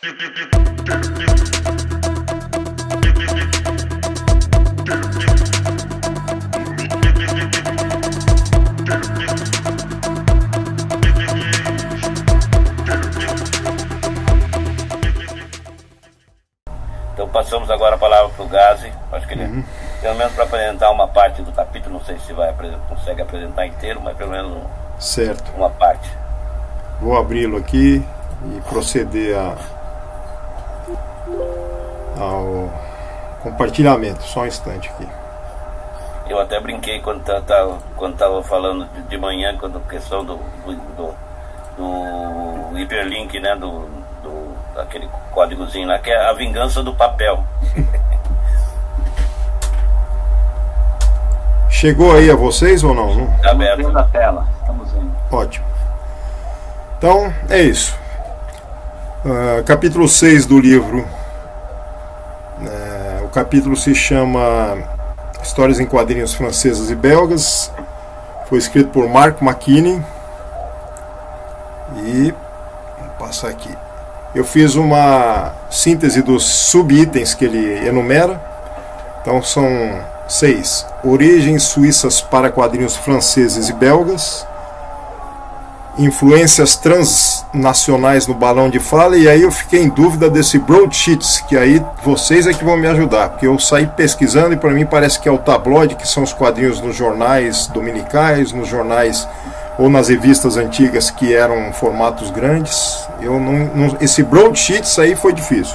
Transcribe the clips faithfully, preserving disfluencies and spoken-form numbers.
Então passamos agora a palavra para o Gazi. Acho que ele, uhum. pelo menos para apresentar uma parte do capítulo, não sei se vai consegue apresentar inteiro, mas pelo menos certo. uma parte. Vou abri-lo aqui e proceder a, ao compartilhamento. Só um instante aqui. Eu até brinquei quando estava quando tava falando de, de manhã, quando a questão do, do, do, do hiperlink, né, do, do, aquele códigozinho lá, que é a vingança do papel. Chegou aí a vocês ou não? Está aberto. Estamos vendo a tela. Estamos vendo. Ótimo. Então, é isso. Uh, capítulo seis do livro. Uh, o capítulo se chama Histórias em Quadrinhos Francesas e Belgas. Foi escrito por Mark McKinney. E vamos passar aqui. Eu fiz uma síntese dos subitens que ele enumera. Então são seis. Origens suíças para quadrinhos franceses e belgas. Influências transnacionais no balão de fala. E aí eu fiquei em dúvida desse broadsheets, que aí vocês é que vão me ajudar, porque eu saí pesquisando e para mim parece que é o tabloide, que são os quadrinhos nos jornais dominicais, nos jornais ou nas revistas antigas que eram formatos grandes. Eu não, não, esse broadsheets aí foi difícil.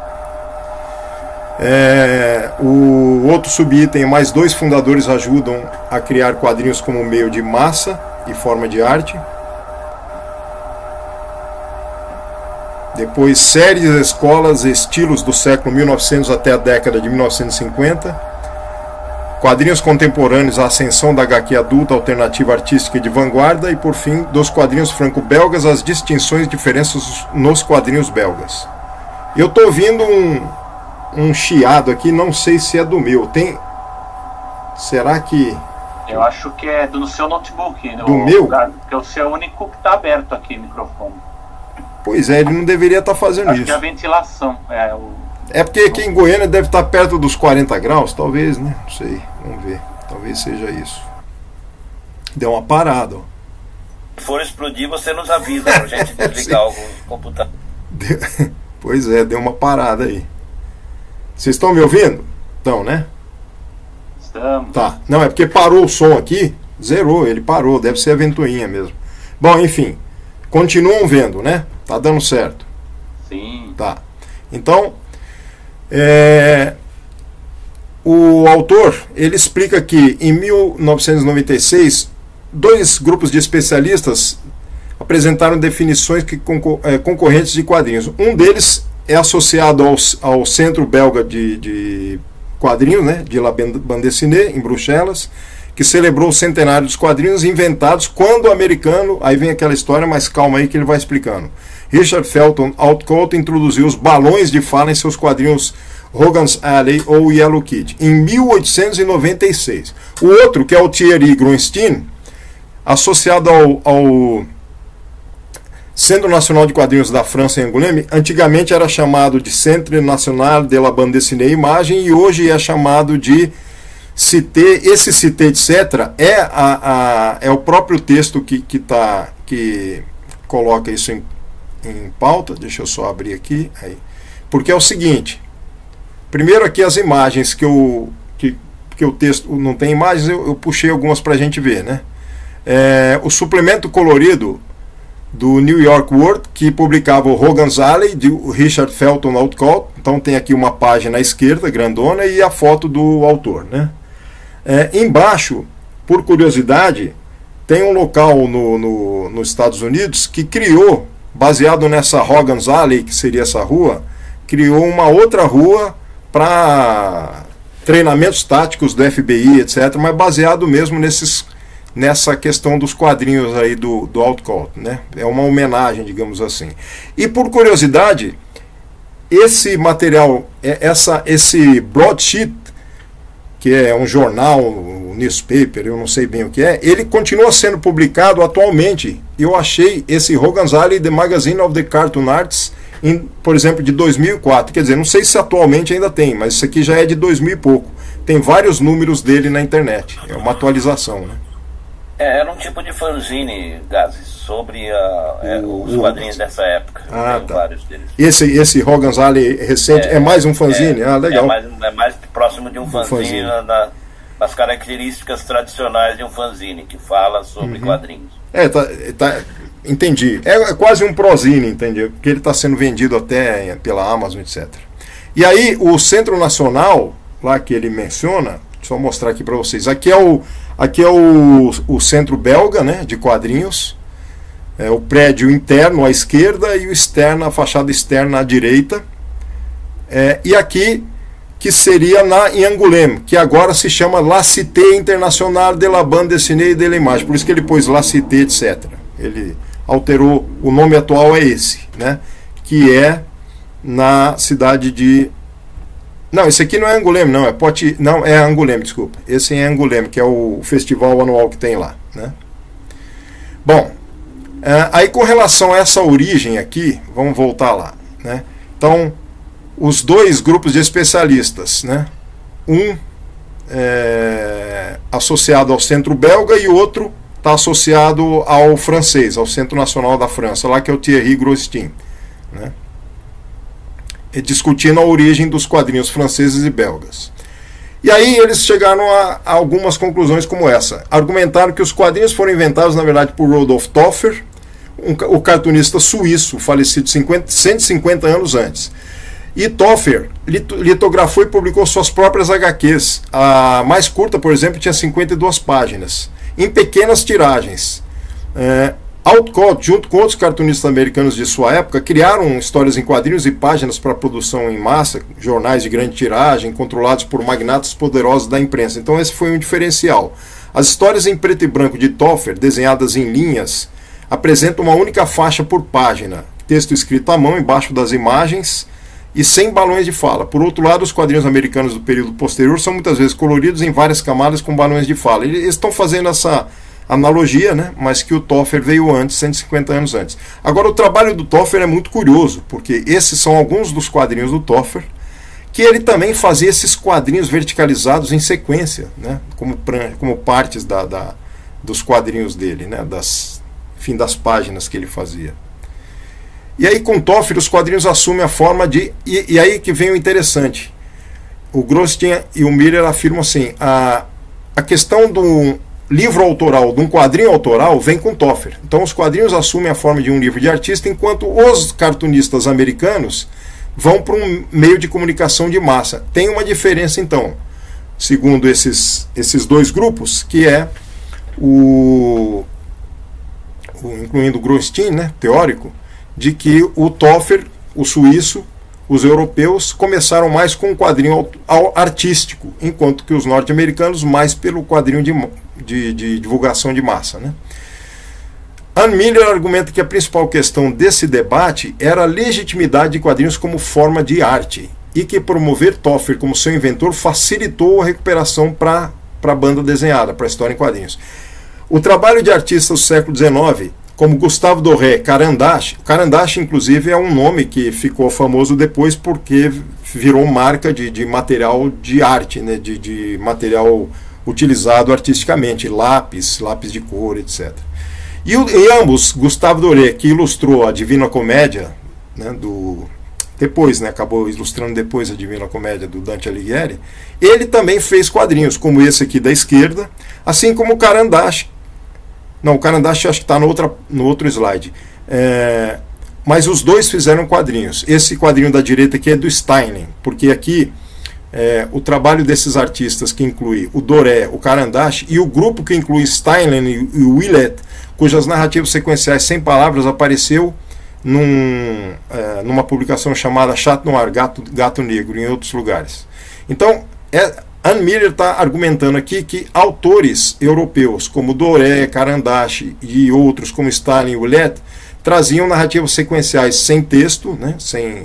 É, o outro subitem, mais dois fundadores ajudam a criar quadrinhos como meio de massa e forma de arte. Depois, séries, escolas e estilos do século mil e novecentos até a década de mil novecentos e cinquenta. Quadrinhos contemporâneos, a ascensão da agá quê adulta, alternativa artística e de vanguarda. E por fim, dos quadrinhos franco-belgas, as distinções e diferenças nos quadrinhos belgas. Eu estou ouvindo um, um chiado aqui, não sei se é do meu. Tem... Será que... Eu acho que é do seu notebook. Do meu? Porque o seu é o único que está aberto aqui, o microfone. Pois é, ele não deveria estar fazendo acho isso. Que é a ventilação. É, o... é porque aqui em Goiânia deve estar perto dos quarenta graus, talvez, né? Não sei, vamos ver. Talvez seja isso. Deu uma parada, ó. Se for explodir, você nos avisa pra gente desligar o computador. Deu... Pois é, deu uma parada aí. Vocês estão me ouvindo? Estão, né? Estamos. Tá. Não, é porque parou o som aqui, zerou, ele parou, deve ser a ventoinha mesmo. Bom, enfim, continuam vendo, né? Tá dando certo. Sim. Tá. Então, é... o autor, ele explica que em mil novecentos e noventa e seis, dois grupos de especialistas apresentaram definições que concor é, concorrentes de quadrinhos. Um deles é associado ao, ao Centro Belga de, de Quadrinhos, né, de La Bande Dessinée, em Bruxelas, que celebrou o centenário dos quadrinhos inventados quando o americano, aí vem aquela história, mas calma aí que ele vai explicando. Richard Felton Outcault introduziu os balões de fala em seus quadrinhos Hogan's Alley ou Yellow Kid, em mil oitocentos e noventa e seis. O outro, que é o Thierry Grunstein, associado ao, ao Centro Nacional de Quadrinhos da França em Angoulême, antigamente era chamado de Centre National de la Bande Dessinée Imagem e hoje é chamado de Cité. Esse Cité, etcétera, é, a, a, é o próprio texto que, que, tá, que coloca isso em, em pauta. Deixa eu só abrir aqui. Aí. Porque é o seguinte, primeiro aqui as imagens que eu, que, que o texto não tem imagens, eu, eu puxei algumas para a gente ver, né? É, o suplemento colorido do New York World, que publicava o Hogan's Alley, de Richard Felton Outcault. Então tem aqui uma página à esquerda, grandona, e a foto do autor, né? É, embaixo, por curiosidade, tem um local no, no, nos Estados Unidos que criou, baseado nessa Hogan's Alley, que seria essa rua, criou uma outra rua para treinamentos táticos do F B I, etcétera, mas baseado mesmo nesses, nessa questão dos quadrinhos aí do, do Outcault, né? É uma homenagem, digamos assim. E por curiosidade, esse material, essa, esse broadsheet, que é um jornal, um newspaper, eu não sei bem o que é, ele continua sendo publicado atualmente. Eu achei esse Hogan's Alley, The Magazine of the Cartoon Arts, em, por exemplo, de dois mil e quatro. Quer dizer, não sei se atualmente ainda tem, mas isso aqui já é de dois mil e pouco. Tem vários números dele na internet. É uma atualização, né? É, era um tipo de fanzine, Gazi, sobre a, é, os quadrinhos dessa época. Ah, Tem tá. vários deles. Esse, esse Hogan's Alley recente é, é mais um fanzine? É, ah, legal. É mais, é mais próximo de um fanzine, fanzine. Na, na, nas características tradicionais de um fanzine, que fala sobre uhum. quadrinhos. É, tá, tá, entendi. É, é quase um prozine, entendi. Porque ele está sendo vendido até pela Amazon, etcétera. E aí, o Centro Nacional, lá que ele menciona, deixa eu mostrar aqui para vocês. Aqui é o, aqui é o, o centro belga, né, de quadrinhos. É o prédio interno à esquerda e o externo, a fachada externa à direita. É, e aqui, que seria na, em Angoulême, que agora se chama La Cité Internationale de la Bande Dessinée et de l'Image. Por isso que ele pôs La Cité, etcétera. Ele alterou, o nome atual é esse, né, que é na cidade de... Não, esse aqui não é Angoulême, não, é Poti... não, é Angoulême, desculpa. Esse é Angoulême, que é o festival anual que tem lá, né? Bom, é, aí com relação a essa origem aqui, vamos voltar lá, né? Então, os dois grupos de especialistas, né? Um é, associado ao Centro Belga e outro está associado ao francês, ao Centro Nacional da França, lá que é o Thierry Grosjean, né? Discutindo a origem dos quadrinhos franceses e belgas. E aí eles chegaram a, a algumas conclusões como essa. Argumentaram que os quadrinhos foram inventados, na verdade, por Rudolf Toffer, um, o cartunista suíço, falecido cinquenta, cento e cinquenta anos antes. E Toffer litografou e publicou suas próprias agá quês. A mais curta, por exemplo, tinha cinquenta e duas páginas, em pequenas tiragens. É, Outcott, junto com outros cartunistas americanos de sua época, criaram histórias em quadrinhos e páginas para produção em massa, jornais de grande tiragem, controlados por magnatas poderosos da imprensa. Então esse foi um diferencial. As histórias em preto e branco de Toffer, desenhadas em linhas, apresentam uma única faixa por página, texto escrito à mão embaixo das imagens e sem balões de fala. Por outro lado, os quadrinhos americanos do período posterior são muitas vezes coloridos em várias camadas com balões de fala. Eles estão fazendo essa analogia, né? Mas que o Toffer veio antes, cento e cinquenta anos antes. Agora, o trabalho do Toffer é muito curioso, porque esses são alguns dos quadrinhos do Toffer, que ele também fazia esses quadrinhos verticalizados em sequência, né? como, como partes da, da, dos quadrinhos dele, né? das, enfim, das páginas que ele fazia. E aí, com Toffer, os quadrinhos assumem a forma de... E, e aí que vem o interessante. O Grosjean e o Miller afirmam assim, a, a questão do... livro autoral, de um quadrinho autoral, vem com Toffer. Então os quadrinhos assumem a forma de um livro de artista, enquanto os cartunistas americanos vão para um meio de comunicação de massa. Tem uma diferença, então, segundo esses, esses dois grupos, que é o, o incluindo o Grosjean, né, teórico, de que o Toffer, o suíço, os europeus começaram mais com um quadrinho artístico, enquanto que os norte-americanos mais pelo quadrinho de De, de divulgação de massa, né? Ann Miller argumenta que a principal questão desse debate era a legitimidade de quadrinhos como forma de arte e que promover Toffer como seu inventor facilitou a recuperação para a banda desenhada, para a história em quadrinhos. O trabalho de artistas do século dezenove, como Gustave Doré, Caran d'Ache, Caran d'Ache inclusive é um nome que ficou famoso depois porque virou marca de, de material de arte, né? de, de material utilizado artisticamente, lápis, lápis de cor, etcétera. E, e ambos, Gustave Doré, que ilustrou a Divina Comédia, né, do, depois, né, acabou ilustrando depois a Divina Comédia do Dante Alighieri, ele também fez quadrinhos, como esse aqui da esquerda, assim como o Caran d'Ache. Não, o Caran d'Ache acho que está no, no outro slide. É, mas os dois fizeram quadrinhos. Esse quadrinho da direita aqui é do Steinen, porque aqui É, o trabalho desses artistas que inclui o Doré, o Caran d'Ache e o grupo que inclui Steinlen e, e o Willett, cujas narrativas sequenciais sem palavras apareceu num, é, numa publicação chamada Chat Noir, Gato, Gato Negro, em outros lugares. Então, é, Ann Miller está argumentando aqui que autores europeus como Doré, Caran d'Ache e outros como Steinlen e Willett traziam narrativas sequenciais sem texto, né, sem,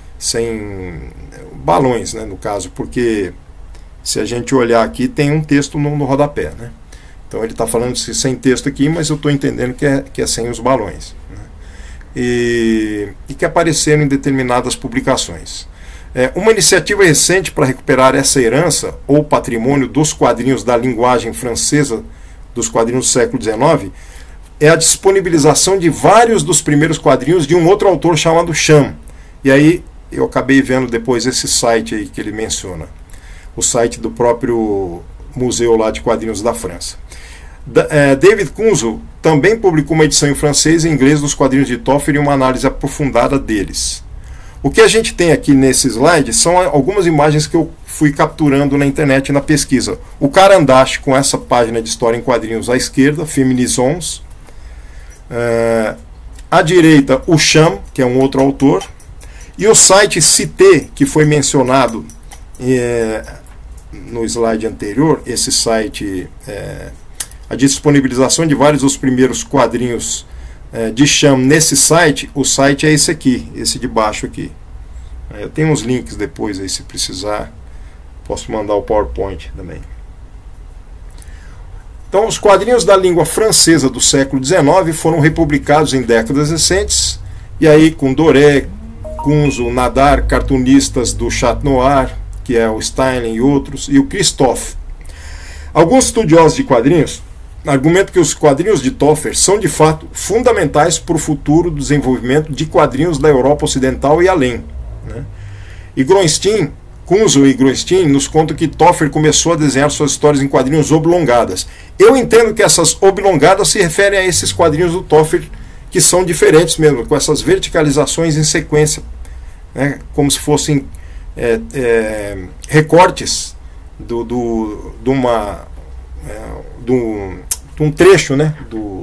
sem balões, né, no caso, porque se a gente olhar aqui tem um texto no, no rodapé, né? Então ele está falando sem texto aqui, mas eu estou entendendo que é, que é sem os balões, né? e, e que apareceram em determinadas publicações. É, uma iniciativa recente para recuperar essa herança ou patrimônio dos quadrinhos da linguagem francesa dos quadrinhos do século dezenove é a disponibilização de vários dos primeiros quadrinhos de um outro autor chamado Cham. E aí eu acabei vendo depois esse site aí que ele menciona, o site do próprio museu lá de quadrinhos da França. Da, é, David Kunzel também publicou uma edição em francês e inglês dos quadrinhos de Toffer e uma análise aprofundada deles. O que a gente tem aqui nesse slide são algumas imagens que eu fui capturando na internet na pesquisa. O Carandache, com essa página de história em quadrinhos à esquerda, Féminisons. É, à direita, o Cham, que é um outro autor. E o site Cité, que foi mencionado é, no slide anterior, esse site, é, a disponibilização de vários dos primeiros quadrinhos é, de Cham nesse site, o site é esse aqui, esse de baixo aqui. É, eu tenho uns links depois aí, se precisar, posso mandar o PowerPoint também. Então, os quadrinhos da língua francesa do século dezenove foram republicados em décadas recentes, e aí com Doré, Kunzel, Nadar, cartunistas do Chat Noir, que é o Steinlen e outros, e o Christophe. Alguns estudiosos de quadrinhos argumentam que os quadrinhos de Toffer são de fato fundamentais para o futuro do desenvolvimento de quadrinhos da Europa Ocidental e além, né? E Groenstein, Kunzel e Groenstein nos contam que Toffer começou a desenhar suas histórias em quadrinhos oblongadas. Eu entendo que essas oblongadas se referem a esses quadrinhos do Toffer, que são diferentes mesmo, com essas verticalizações em sequência, né, como se fossem é, é, recortes do, do, de, uma, é, de, um, de um trecho, né, do,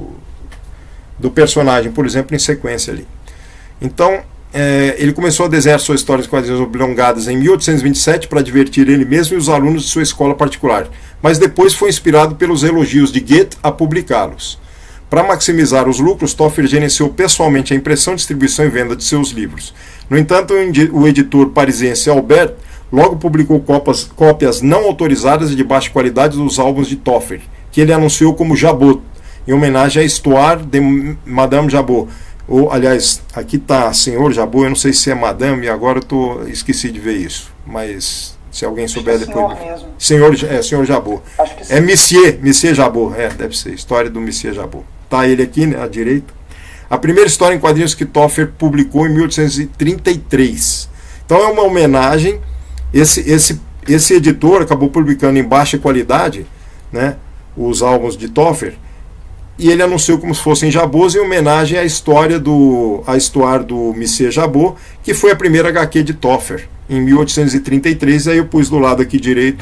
do personagem, por exemplo, em sequência ali. Então, é, ele começou a desenhar suas histórias em quadrinhos oblongadas em mil oitocentos e vinte e sete para divertir ele mesmo e os alunos de sua escola particular, mas depois foi inspirado pelos elogios de Goethe a publicá-los. Para maximizar os lucros, Toffer gerenciou pessoalmente a impressão, distribuição e venda de seus livros. No entanto, o editor parisiense Albert logo publicou cópias, cópias não autorizadas e de baixa qualidade dos álbuns de Toffer, que ele anunciou como Jabot, em homenagem à Histoire de Madame Jabot. Ou, aliás, aqui está Senhor Jabot, eu não sei se é Madame, e agora eu tô, esqueci de ver isso, mas se alguém souber Acho depois... Senhor mesmo. Senhor, é, Senhor Jabot. Acho que sim. É Monsieur, Monsieur Jabot, é, deve ser, História do Monsieur Jabot. Está ele aqui, né, à direita. A primeira história em quadrinhos que Toffer publicou em mil oitocentos e trinta e três. Então é uma homenagem. Esse, esse, esse editor acabou publicando em baixa qualidade, né, os álbuns de Toffer, e ele anunciou como se fossem Jabots em homenagem à história do a Histoire do Monsieur Jabot, que foi a primeira agá quê de Toffer, em mil oitocentos e trinta e três. E aí eu pus do lado aqui direito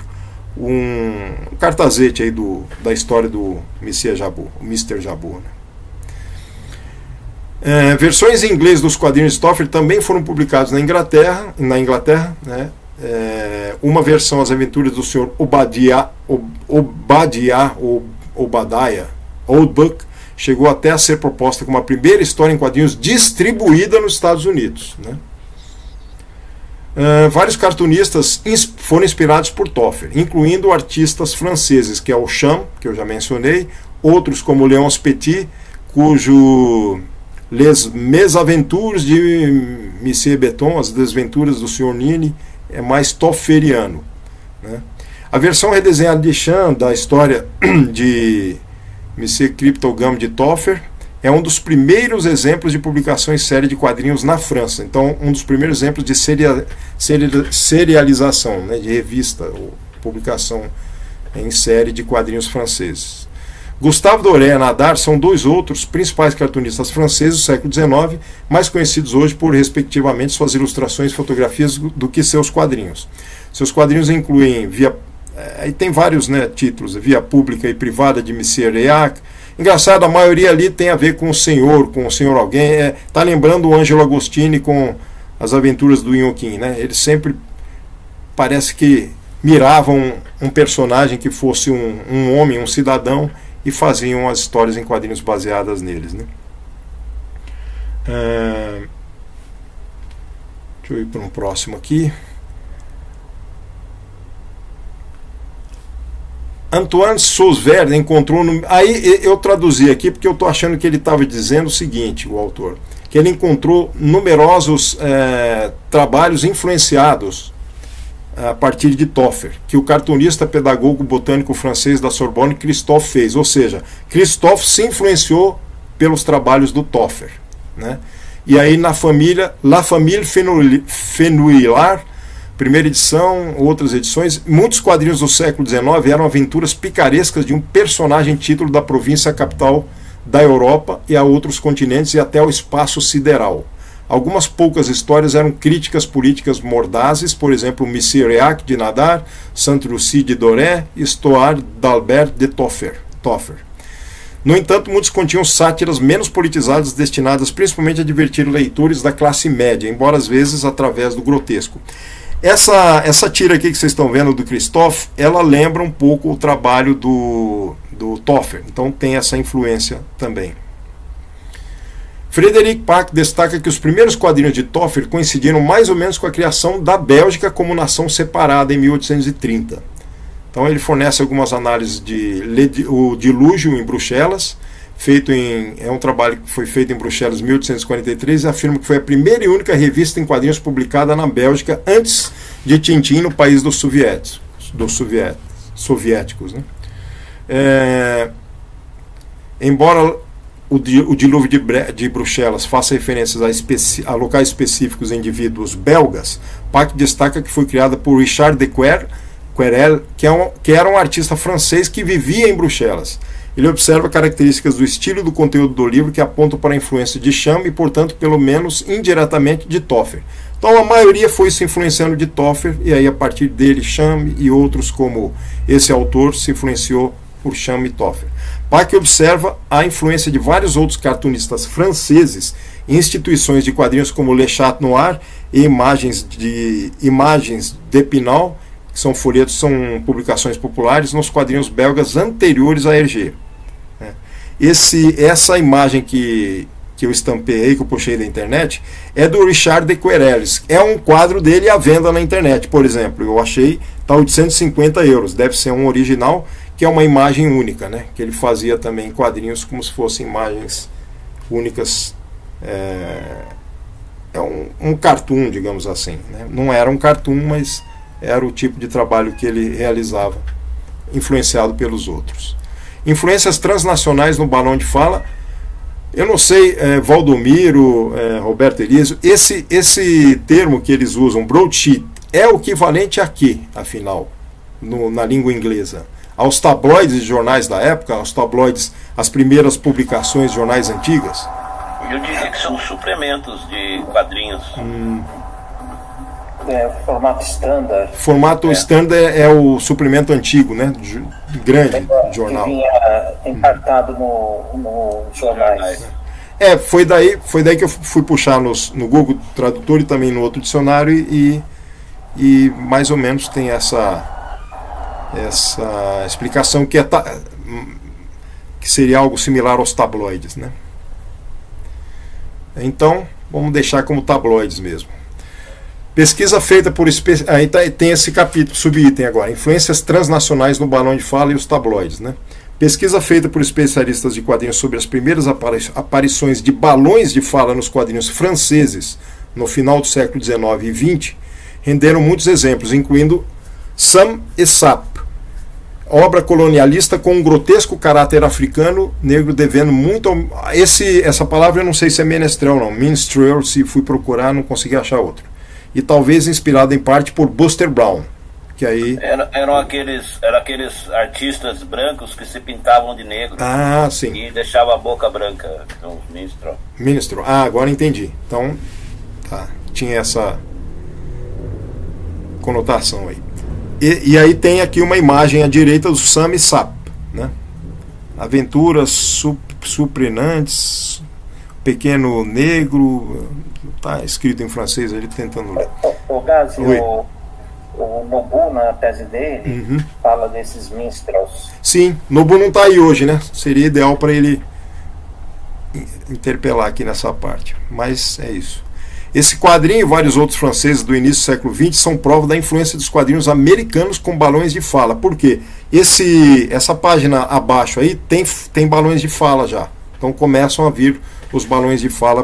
um cartazete aí do, da história do Monsieur Jabot, o mister Jabot, né? É, versões em inglês dos quadrinhos de Toffer também foram publicados na Inglaterra, na Inglaterra, né? É, uma versão, As Aventuras do senhor Obadiah, Obadiah, Obadiah Oldbuck, chegou até a ser proposta como a primeira história em quadrinhos distribuída nos Estados Unidos, né? Uh, vários cartunistas ins foram inspirados por Toffer, incluindo artistas franceses, que é o Cham, que eu já mencionei, outros como Léonce Petit, cujo Les Mésaventures de Monsieur Beton, As Desventuras do senhor Nini, é mais tofferiano, né? A versão redesenhada de Cham da história de Monsieur Cryptogame de Toffer é um dos primeiros exemplos de publicação em série de quadrinhos na França. Então, um dos primeiros exemplos de seria, seria, serialização, né, de revista ou publicação em série de quadrinhos franceses. Gustave Doré e Nadar são dois outros principais cartunistas franceses do século dezenove, mais conhecidos hoje por, respectivamente, suas ilustrações e fotografias do que seus quadrinhos. Seus quadrinhos incluem via aí tem vários, né, títulos, Via Pública e Privada de Monsieur Reac. Engraçado, a maioria ali tem a ver com o senhor, com o senhor alguém. É, tá lembrando o Angelo Agostini com As Aventuras do Inhoquim, né? Eles sempre parece que miravam um, um personagem que fosse um, um homem, um cidadão, e faziam as histórias em quadrinhos baseadas neles, né? É, deixa eu ir para um próximo aqui. Antoine Sauveur encontrou no... Aí eu traduzi aqui porque eu estou achando que ele estava dizendo o seguinte, o autor, que que ele encontrou numerosos é, trabalhos influenciados a partir de Toffler, que o cartunista pedagogo botânico francês da Sorbonne, Christophe, fez. Ou seja, Christophe se influenciou pelos trabalhos do Toffler, né? E aí na família, La Famille Fenouillard, primeira edição, outras edições, muitos quadrinhos do século dezenove eram aventuras picarescas de um personagem título da província capital da Europa e a outros continentes e até ao espaço sideral. Algumas poucas histórias eram críticas políticas mordazes, por exemplo, Messiriac de Nadar, Saint-Lucie de Doré e Histoire d'Albert de Toffler. Toffler. No entanto, muitos continham sátiras menos politizadas, destinadas principalmente a divertir leitores da classe média, embora às vezes através do grotesco. Essa, essa tira aqui que vocês estão vendo do Christophe, ela lembra um pouco o trabalho do, do Toffler, então tem essa influência também. Frederic Pack destaca que os primeiros quadrinhos de Toffler coincidiram mais ou menos com a criação da Bélgica como nação separada em mil oitocentos e trinta. Então ele fornece algumas análises de O Dilúvio em Bruxelas, feito em, é um trabalho que foi feito em Bruxelas em mil oitocentos e quarenta e três, e afirma que foi a primeira e única revista em quadrinhos publicada na Bélgica antes de Tintin no país dos soviéticos. Dos soviéticos, soviéticos né? É, embora o, o Dilúvio de, Bre, de Bruxelas faça referências a, especi, a locais específicos e indivíduos belgas, Pack destaca que foi criada por Richard de Quer, Querel, que, é um, que era um artista francês que vivia em Bruxelas. Ele observa características do estilo e do conteúdo do livro que apontam para a influência de Cham e, portanto, pelo menos indiretamente, de Toffler. Então a maioria foi se influenciando de Toffler, e aí a partir dele Cham e outros como esse autor se influenciou por Cham e Toffler. Pack observa a influência de vários outros cartunistas franceses em instituições de quadrinhos como Le Chat Noir e Imagens de, Imagens de Pinal, que são folhetos, são publicações populares nos quadrinhos belgas anteriores a Hergé. Esse, essa imagem que, que eu estampei aí, que eu puxei da internet, é do Richard de Querelles. É um quadro dele à venda na internet, por exemplo. Eu achei, está oitocentos e cinquenta euros. Deve ser um original, que é uma imagem única, né? Que ele fazia também quadrinhos como se fossem imagens únicas. É, é um, um cartoon, digamos assim, né? Não era um cartoon, mas era o tipo de trabalho que ele realizava, influenciado pelos outros. Influências transnacionais no balão de fala, eu não sei, é, Valdomiro, é, Roberto Elísio, esse, esse termo que eles usam, broadsheet, é o equivalente a quê, afinal, no, na língua inglesa? Aos tabloides de jornais da época, aos tabloides, as primeiras publicações de jornais antigas? Eu diria que são suplementos de quadrinhos. Hum. É, formato standard. Formato é. standard é, é o suplemento antigo, né? Grande é, jornal. Que vinha encartado no, no jornais. É, foi daí, foi daí que eu fui puxar nos, no Google Tradutor e também no outro dicionário e, e mais ou menos tem essa, essa explicação que, é, que seria algo similar aos tabloides, né? Então, vamos deixar como tabloides mesmo. Pesquisa feita por... Espe... Aí tá, tem esse capítulo, subitem agora. Influências transnacionais no balão de fala e os tabloides, né? Pesquisa feita por especialistas de quadrinhos sobre as primeiras apari... aparições de balões de fala nos quadrinhos franceses no final do século dezenove e vinte renderam muitos exemplos, incluindo Sam e Sap, obra colonialista com um grotesco caráter africano, negro devendo muito... Ao... Esse, essa palavra eu não sei se é menestrel não. Minstrel, se fui procurar, não consegui achar outro. E talvez inspirado em parte por Buster Brown, que aí... Era, eram, aqueles, eram aqueles artistas brancos que se pintavam de negro. Ah, sim. E deixavam a boca branca, então, minstrel. Minstrel, ah, agora entendi. Então, tá, tinha essa conotação aí. E, e aí tem aqui uma imagem à direita do Sam e Sap, né? Aventuras sup, surpreendentes, pequeno negro... Está escrito em francês, ele tentando ler. O, o Gazi, o, o Nobu, na tese dele, uhum. fala desses minstrels. Sim, Nobu não está aí hoje, né? Seria ideal para ele interpelar aqui nessa parte. Mas é isso. Esse quadrinho e vários outros franceses do início do século vinte são prova da influência dos quadrinhos americanos com balões de fala. Por quê? Esse, essa página abaixo aí tem, tem balões de fala já. Então começam a vir os balões de fala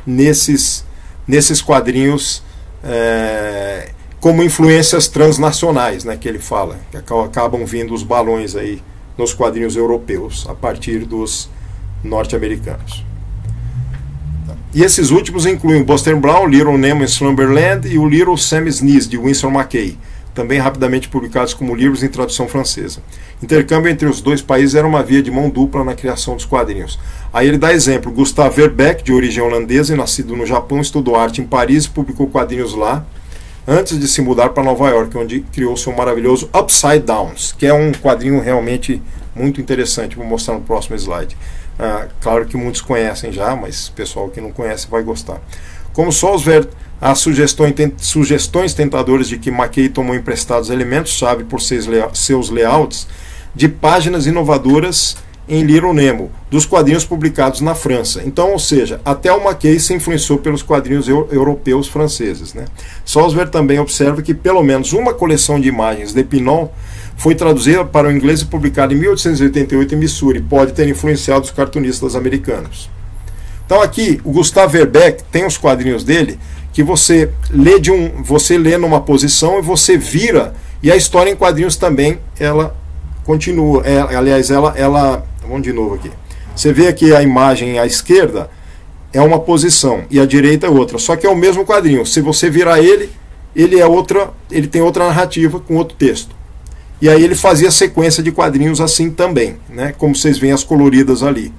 nesses, nesses quadrinhos é, como influências transnacionais, né, que ele fala, que acabam vindo os balões aí nos quadrinhos europeus a partir dos norte-americanos. E esses últimos incluem o Buster Brown, Little Nemo in Slumberland e o Little Sam Sneeze, de Winsor McCay, também rapidamente publicados como livros em tradução francesa. Intercâmbio entre os dois países era uma via de mão dupla na criação dos quadrinhos. Aí ele dá exemplo: Gustave Verbeek, de origem holandesa e nascido no Japão, estudou arte em Paris e publicou quadrinhos lá, antes de se mudar para Nova York, onde criou seu maravilhoso Upside Downs, que é um quadrinho realmente muito interessante. Vou mostrar no próximo slide. Ah, claro que muitos conhecem já, mas o pessoal que não conhece vai gostar. Como Salzver, as sugestões, sugestões tentadoras de que McCay tomou emprestados elementos-chave por seus, layout, seus layouts de páginas inovadoras em Little Nemo, dos quadrinhos publicados na França. Então, ou seja, até o McCay se influenciou pelos quadrinhos eu, europeus franceses, né? Salzver também observa que pelo menos uma coleção de imagens de Pinot foi traduzida para o inglês e publicada em mil oitocentos e oitenta e oito em Missouri. Pode ter influenciado os cartunistas americanos. Então aqui, o Gustave Verbeek tem os quadrinhos dele que você lê, de um, você lê numa posição e você vira, e a história em quadrinhos também, ela continua. É, aliás, ela, ela... Vamos de novo aqui. Você vê aqui a imagem à esquerda é uma posição e a direita é outra. Só que é o mesmo quadrinho. Se você virar ele, ele, é outra, ele tem outra narrativa com outro texto. E aí ele fazia sequência de quadrinhos assim também, né? Como vocês veem as coloridas ali.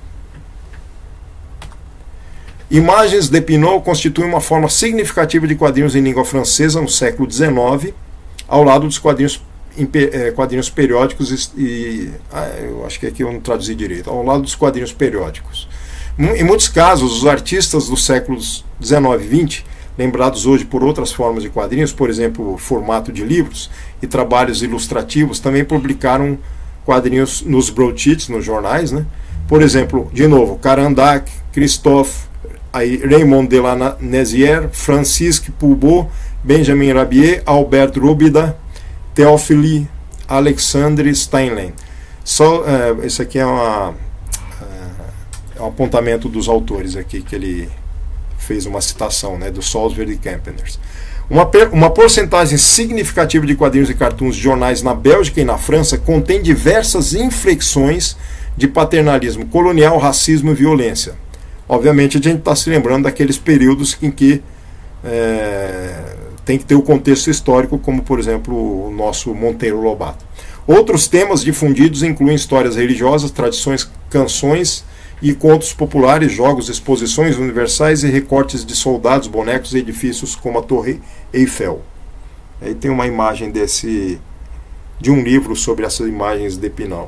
Imagens de Pinot constituem uma forma significativa de quadrinhos em língua francesa no século dezenove, ao lado dos quadrinhos, quadrinhos periódicos e... Ah, eu acho que aqui eu não traduzi direito. Ao lado dos quadrinhos periódicos. Em muitos casos, os artistas dos séculos dezenove e vinte, lembrados hoje por outras formas de quadrinhos, por exemplo, formato de livros e trabalhos ilustrativos, também publicaram quadrinhos nos broadsheets, nos jornais, né? Por exemplo, de novo, Carandac, Christophe, aí Raymond de la Nézière, Francisque Poubot, Benjamin Rabier, Albert Robida, Théophile Alexandre Steinlen. Só, é, esse aqui é, uma, é um apontamento dos autores aqui, que ele fez uma citação, né, do Salzver e Kempeners. Uma, uma porcentagem significativa de quadrinhos e cartoons de jornais na Bélgica e na França contém diversas inflexões de paternalismo colonial, racismo e violência. Obviamente a gente está se lembrando daqueles períodos em que é, tem que ter o contexto histórico, como por exemplo o nosso Monteiro Lobato. Outros temas difundidos incluem histórias religiosas, tradições, canções e contos populares, jogos, exposições universais e recortes de soldados, bonecos e edifícios como a Torre Eiffel. Aí tem uma imagem desse, de um livro sobre essas imagens de Pinot.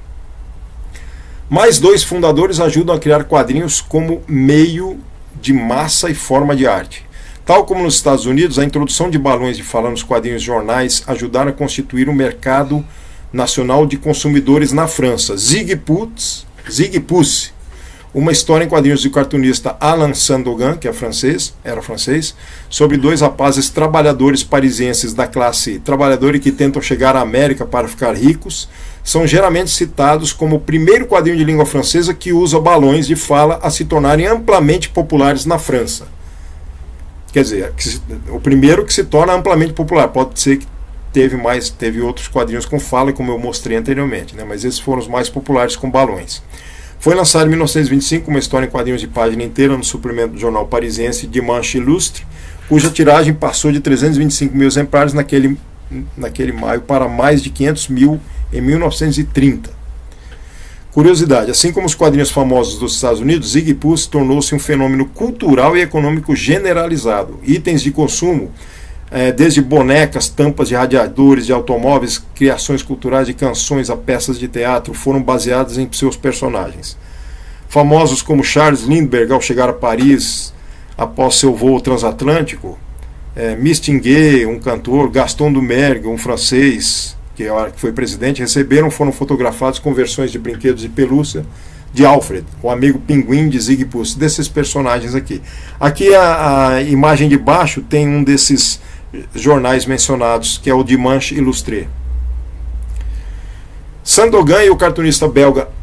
Mais dois fundadores ajudam a criar quadrinhos como meio de massa e forma de arte. Tal como nos Estados Unidos, a introdução de balões de fala nos quadrinhos jornais ajudaram a constituir um mercado nacional de consumidores na França. Zig Puss, Zig Puss, uma história em quadrinhos do cartunista Alain Sandogan, que é francês, era francês, sobre dois rapazes trabalhadores parisienses da classe trabalhadora e que tentam chegar à América para ficar ricos, são geralmente citados como o primeiro quadrinho de língua francesa que usa balões de fala a se tornarem amplamente populares na França. Quer dizer, o primeiro que se torna amplamente popular. Pode ser que teve mais, teve outros quadrinhos com fala, como eu mostrei anteriormente, né? Mas esses foram os mais populares com balões. Foi lançado em mil novecentos e vinte e cinco uma história em quadrinhos de página inteira no suplemento do jornal parisiense Dimanche Illustre, cuja tiragem passou de trezentos e vinte e cinco mil exemplares naquele, naquele maio para mais de quinhentos mil em mil novecentos e trinta. Curiosidade, assim como os quadrinhos famosos dos Estados Unidos, Zig Puss tornou-se um fenômeno cultural e econômico generalizado. Itens de consumo, é, desde bonecas, tampas de radiadores, de automóveis, criações culturais de canções a peças de teatro, foram baseadas em seus personagens. Famosos como Charles Lindbergh, ao chegar a Paris após seu voo transatlântico, é, Mistinguet, um cantor, Gaston Doumergue, um francês, que foi presidente, receberam, foram fotografados com versões de brinquedos de pelúcia de Alfred, o amigo pinguim de Zig Puss, desses personagens aqui. Aqui a, a imagem de baixo tem um desses jornais mencionados, que é o Dimanche Illustré. Sandogan e o cartunista belga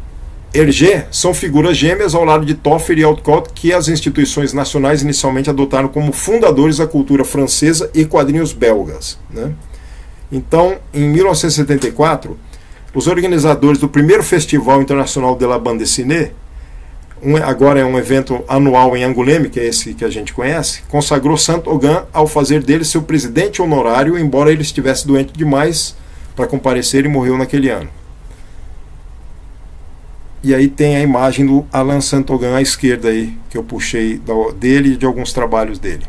Hergé são figuras gêmeas ao lado de Toffler e Alcott, que as instituições nacionais inicialmente adotaram como fundadores da cultura francesa e quadrinhos belgas, né? Então, em mil novecentos e setenta e quatro, os organizadores do primeiro Festival Internacional de la Bande Dessinée, um, agora é um evento anual em Angoulême, que é esse que a gente conhece, consagrou Saint-Ogan ao fazer dele seu presidente honorário, embora ele estivesse doente demais para comparecer e morreu naquele ano. E aí tem a imagem do Alain Saint-Ogan à esquerda aí, que eu puxei dele e de alguns trabalhos dele.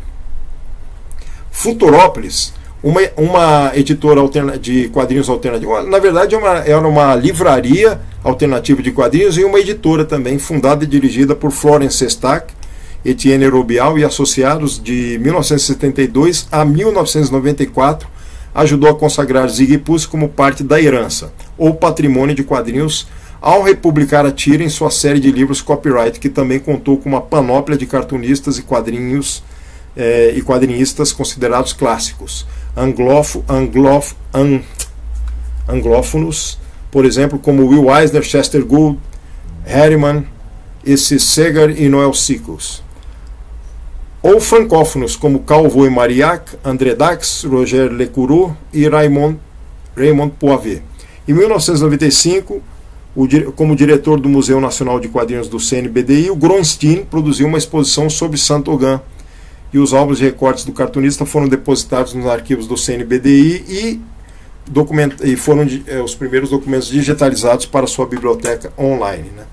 Futurópolis, uma, uma editora alterna, de quadrinhos alternativa, na verdade uma, era uma livraria alternativa de quadrinhos e uma editora também, fundada e dirigida por Florence Stack, Etienne Robial e associados de mil novecentos e setenta e dois a mil novecentos e noventa e quatro, ajudou a consagrar Zig Pussy como parte da herança, ou patrimônio de quadrinhos, ao republicar a tira em sua série de livros Copyright, que também contou com uma panóplia de cartunistas e quadrinhos eh, e quadrinistas considerados clássicos, anglof, anglof, ang, anglófonos, por exemplo, como Will Eisner, Chester Gould, Harriman, esse Segar e Noel Sickles, ou francófonos como Calvo e Marillac, André Dax, Roger Lecoureux e Raymond, Raymond Poivet. Em mil novecentos e noventa e cinco, O, como diretor do Museu Nacional de Quadrinhos do C N B D I, o Gronstein produziu uma exposição sobre Saint-Ogan, e os álbuns de recortes do cartunista foram depositados nos arquivos do C N B D I e, document, e foram é, os primeiros documentos digitalizados para sua biblioteca online, né?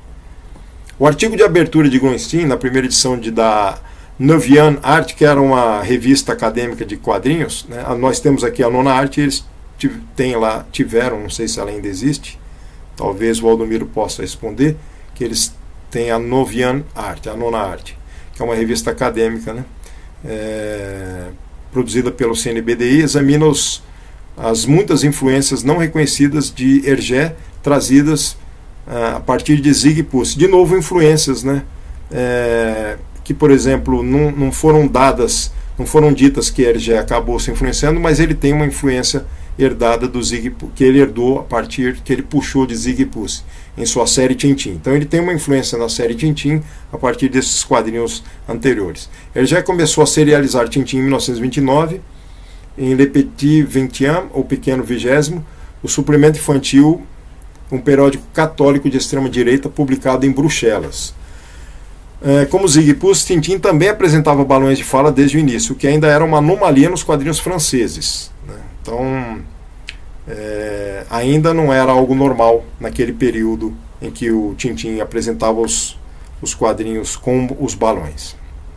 O artigo de abertura de Gronstein, na primeira edição de, da Neuviane Art, que era uma revista acadêmica de quadrinhos, né? Nós temos aqui a Nona Arte, eles têm lá, tiveram, não sei se ela ainda existe, talvez o Aldomiro possa responder, que eles têm a Neuviane Art, a Nona Arte, que é uma revista acadêmica, né? É, produzida pelo C N B D I, examina os, as muitas influências não reconhecidas de Hergé, trazidas uh, a partir de Zig Pussy. De novo, influências, né? É, que, por exemplo, não, não foram dadas, não foram ditas que Hergé acabou se influenciando, mas ele tem uma influência herdada do Zig, que ele herdou a partir que ele puxou de Zig Pussy em sua série Tintin. Então ele tem uma influência na série Tintin a partir desses quadrinhos anteriores. Ele já começou a serializar Tintin em mil novecentos e vinte e nove em Le Petit Vingtième, ou Pequeno Vigésimo, o suplemento infantil, um periódico católico de extrema direita publicado em Bruxelas. É, como Zig Pussy, Tintin também apresentava balões de fala desde o início, o que ainda era uma anomalia nos quadrinhos franceses, né? Então, é, ainda não era algo normal naquele período em que o Tintin apresentava os, os quadrinhos com os balões.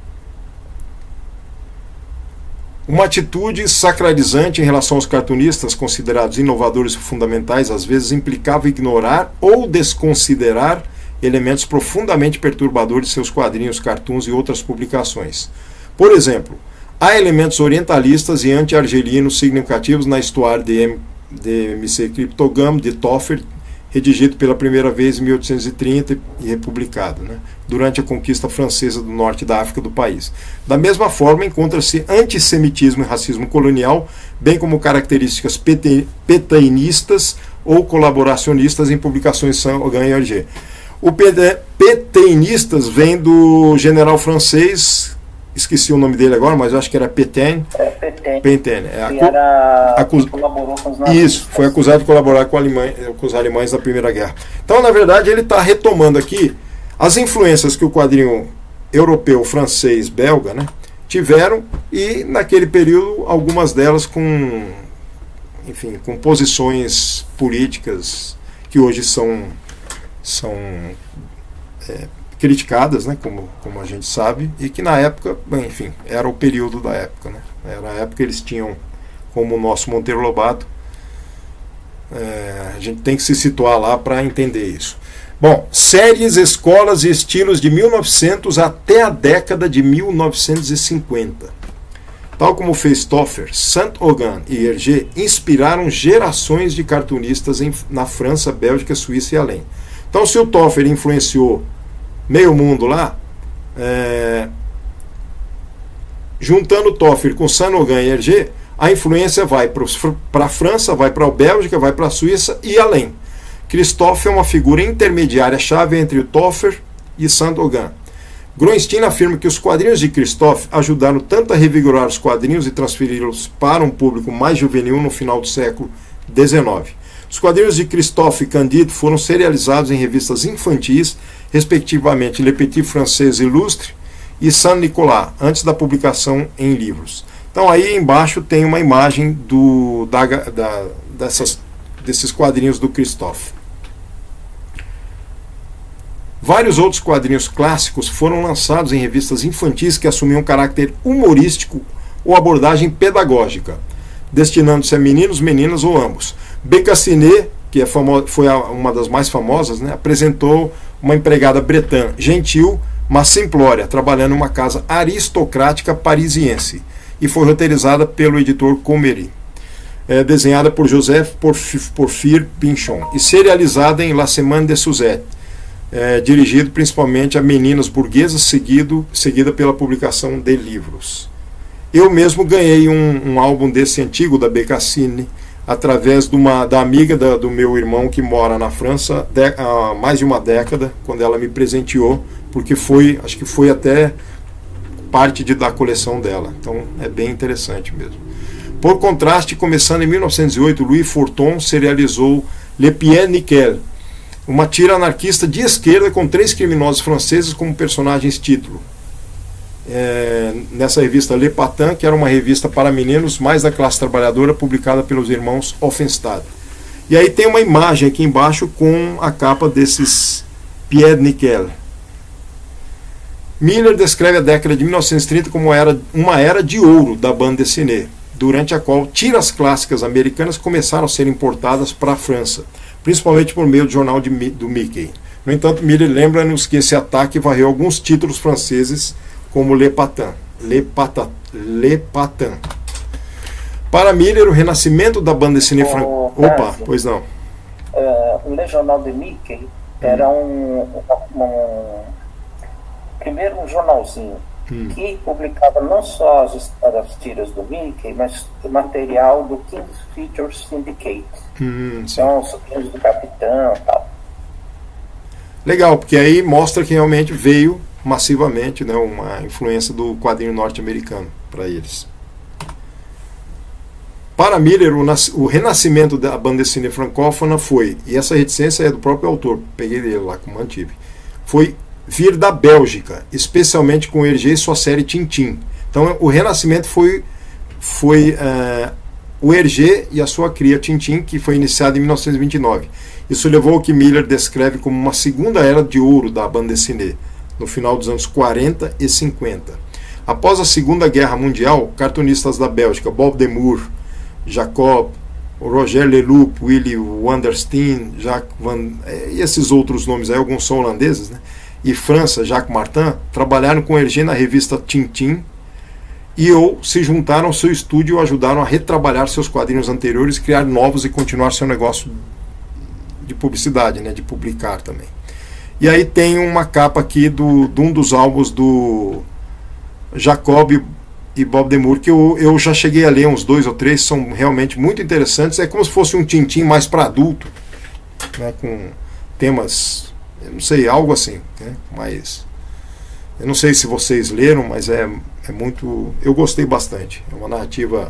Uma atitude sacralizante em relação aos cartunistas considerados inovadores e fundamentais às vezes implicava ignorar ou desconsiderar elementos profundamente perturbadores de seus quadrinhos, cartoons e outras publicações. Por exemplo, há elementos orientalistas e anti-argelinos significativos na Histoire de, M, de M C Cryptogame de Toffler, redigido pela primeira vez em mil oitocentos e trinta e republicado, né, durante a conquista francesa do norte da África do país. Da mesma forma, encontra-se antissemitismo e racismo colonial, bem como características peteinistas ou colaboracionistas em publicações Saint-Ogan e Hergé. O peteinistas vem do general francês, esqueci o nome dele agora, mas eu acho que era Pétain. É, Pétain. Pétain. É, acu... era... Acus... colaborou com os nazistas. Isso, foi acusado de colaborar com, Alemanha, com os alemães na Primeira Guerra. Então, na verdade, ele está retomando aqui as influências que o quadrinho europeu, francês, belga, né, tiveram, e naquele período algumas delas com, enfim, com posições políticas que hoje são, são é, criticadas, né, como, como a gente sabe, e que na época, bem, enfim, era o período da época, né, era a época que eles tinham, como o nosso Monteiro Lobato. É, a gente tem que se situar lá para entender isso. Bom, séries, escolas e estilos de mil e novecentos até a década de mil novecentos e cinquenta. Tal como fez Toffler, Saint-Ogan e Hergé inspiraram gerações de cartunistas em, na França, Bélgica, Suíça e além. Então, se o Toffler influenciou meio mundo lá, é, juntando Toffler com Saint-Ogan e Hergé, a influência vai para a França, vai para a Bélgica, vai para a Suíça e além, Christophe é uma figura intermediária-chave entre o Toffer e Saint-Augan. Groenstein afirma que os quadrinhos de Christophe ajudaram tanto a revigorar os quadrinhos e transferi-los para um público mais juvenil no final do século dezenove. Os quadrinhos de Christophe e Candide foram serializados em revistas infantis, respectivamente Le Petit Français Illustre e Saint-Nicolas, antes da publicação em livros. Então aí embaixo tem uma imagem do, da, da, dessas, desses quadrinhos do Christophe. Vários outros quadrinhos clássicos foram lançados em revistas infantis que assumiam caráter humorístico ou abordagem pedagógica, destinando-se a meninos, meninas ou ambos. Bécassine, que é famo- foi a, uma das mais famosas, né, apresentou uma empregada bretã, gentil, mas simplória, trabalhando em uma casa aristocrática parisiense, e foi roteirizada pelo editor Comery. É, desenhada por Joseph Porf- Porphyre Pinchon e serializada em La Semaine de Suzette, é, dirigido principalmente a meninas burguesas, seguido, seguida pela publicação de livros. Eu mesmo ganhei um, um álbum desse antigo da Bécassine através de uma, da amiga da, do meu irmão que mora na França de, há mais de uma década, quando ela me presenteou, porque foi, acho que foi até parte de, da coleção dela. Então é bem interessante mesmo. Por contraste, começando em mil novecentos e oito, Louis Forton serializou Le Pied Nickel, uma tira anarquista de esquerda com três criminosos franceses como personagens título. É, nessa revista Le Patin, que era uma revista para meninos mais da classe trabalhadora, publicada pelos irmãos Offenstad. E aí tem uma imagem aqui embaixo com a capa desses Pied Nickel. Miller descreve a década de mil novecentos e trinta como era uma era de ouro da bande dessinée, durante a qual tiras clássicas americanas começaram a ser importadas para a França, principalmente por meio do jornal de, do Mickey. No entanto, Miller lembra-nos que esse ataque varreu alguns títulos franceses, como Le Patin. Le, Pata, Le Patin. Para Miller, o renascimento da bande dessinée francesa... Opa, pois não. Uh, o Le Jornal de Mickey hum. era um, um, um... Primeiro um jornalzinho hum. que publicava não só as, as tiras do Mickey, mas o material do King's Features Syndicate. Hum, então, os sobrinhos do Capitão e tal. Legal, porque aí mostra que realmente veio massivamente, né, uma influência do quadrinho norte-americano para eles. Para Miller, o, o renascimento da bande dessinée francófona foi, e essa reticência é do próprio autor, peguei dele lá, como mantive, foi vir da Bélgica, especialmente com Hergé e sua série Tintin. Então o renascimento foi, foi uh, o Hergé e a sua cria Tintin, que foi iniciada em mil novecentos e vinte e nove. Isso levou ao que Miller descreve como uma segunda era de ouro da bande dessinée, no final dos anos quarenta e cinquenta. Após a Segunda Guerra Mundial, cartunistas da Bélgica, Bob Demure, Jacob, Roger Leloup, Willy Wanderstein, Jacques Van, e esses outros nomes aí, alguns são holandeses, né? E França, Jacques Martin, trabalharam com Hergé na revista Tintin e ou se juntaram ao seu estúdio e ajudaram a retrabalhar seus quadrinhos anteriores, criar novos e continuar seu negócio de publicidade, né? De publicar também. E aí tem uma capa aqui do, de um dos álbuns do Jacob e Bob Demure, que eu, eu já cheguei a ler uns dois ou três, são realmente muito interessantes. É como se fosse um Tintin mais para adulto, né, com temas, eu não sei, algo assim, né, mas eu não sei se vocês leram, mas é, é muito, eu gostei bastante. É uma narrativa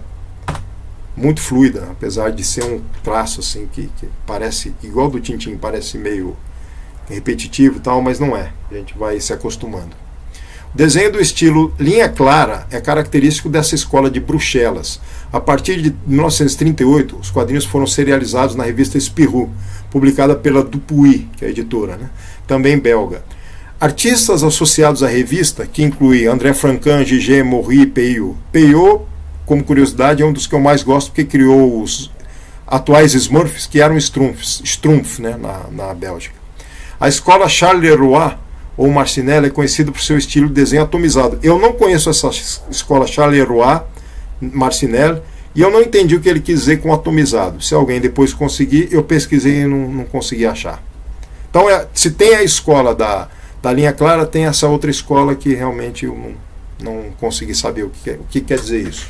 muito fluida, apesar de ser um traço assim que, que parece igual do Tintin, parece meio repetitivo e tal, mas não é. A gente vai se acostumando. O desenho do estilo linha clara é característico dessa escola de Bruxelas. A partir de mil novecentos e trinta e oito, os quadrinhos foram serializados na revista Spirou, publicada pela Dupuis, que é a editora, né? Também belga. Artistas associados à revista, que incluem André Franquin, Gigé, Morri e Peyo. Peyo, como curiosidade, é um dos que eu mais gosto, porque criou os atuais Smurfs, que eram Strumpfs, Strumpf, né, na, na Bélgica. A escola Charles Leroy, ou Marcinelle, é conhecida por seu estilo de desenho atomizado. Eu não conheço essa escola Charles Leroy, Marcinelle, e eu não entendi o que ele quis dizer com atomizado. Se alguém depois conseguir, eu pesquisei e não, não consegui achar. Então, é, se tem a escola da, da linha clara, tem essa outra escola que realmente eu não, não consegui saber o que, o que quer dizer isso.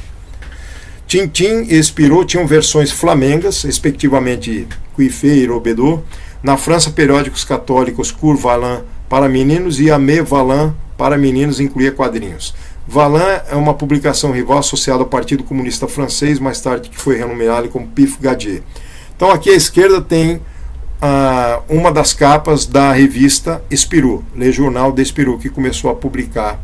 Tintin e Spirou tinham versões flamengas, respectivamente Cuifé e Robedeau. Na França, periódicos católicos Cours Valin para meninos e Amé Valin para meninos incluía quadrinhos. Valin é uma publicação rival associada ao Partido Comunista Francês, mais tarde que foi renomeado como Pif Gadget. Então aqui à esquerda tem ah, uma das capas da revista Spirou, Le Journal de Spirou, que começou a publicar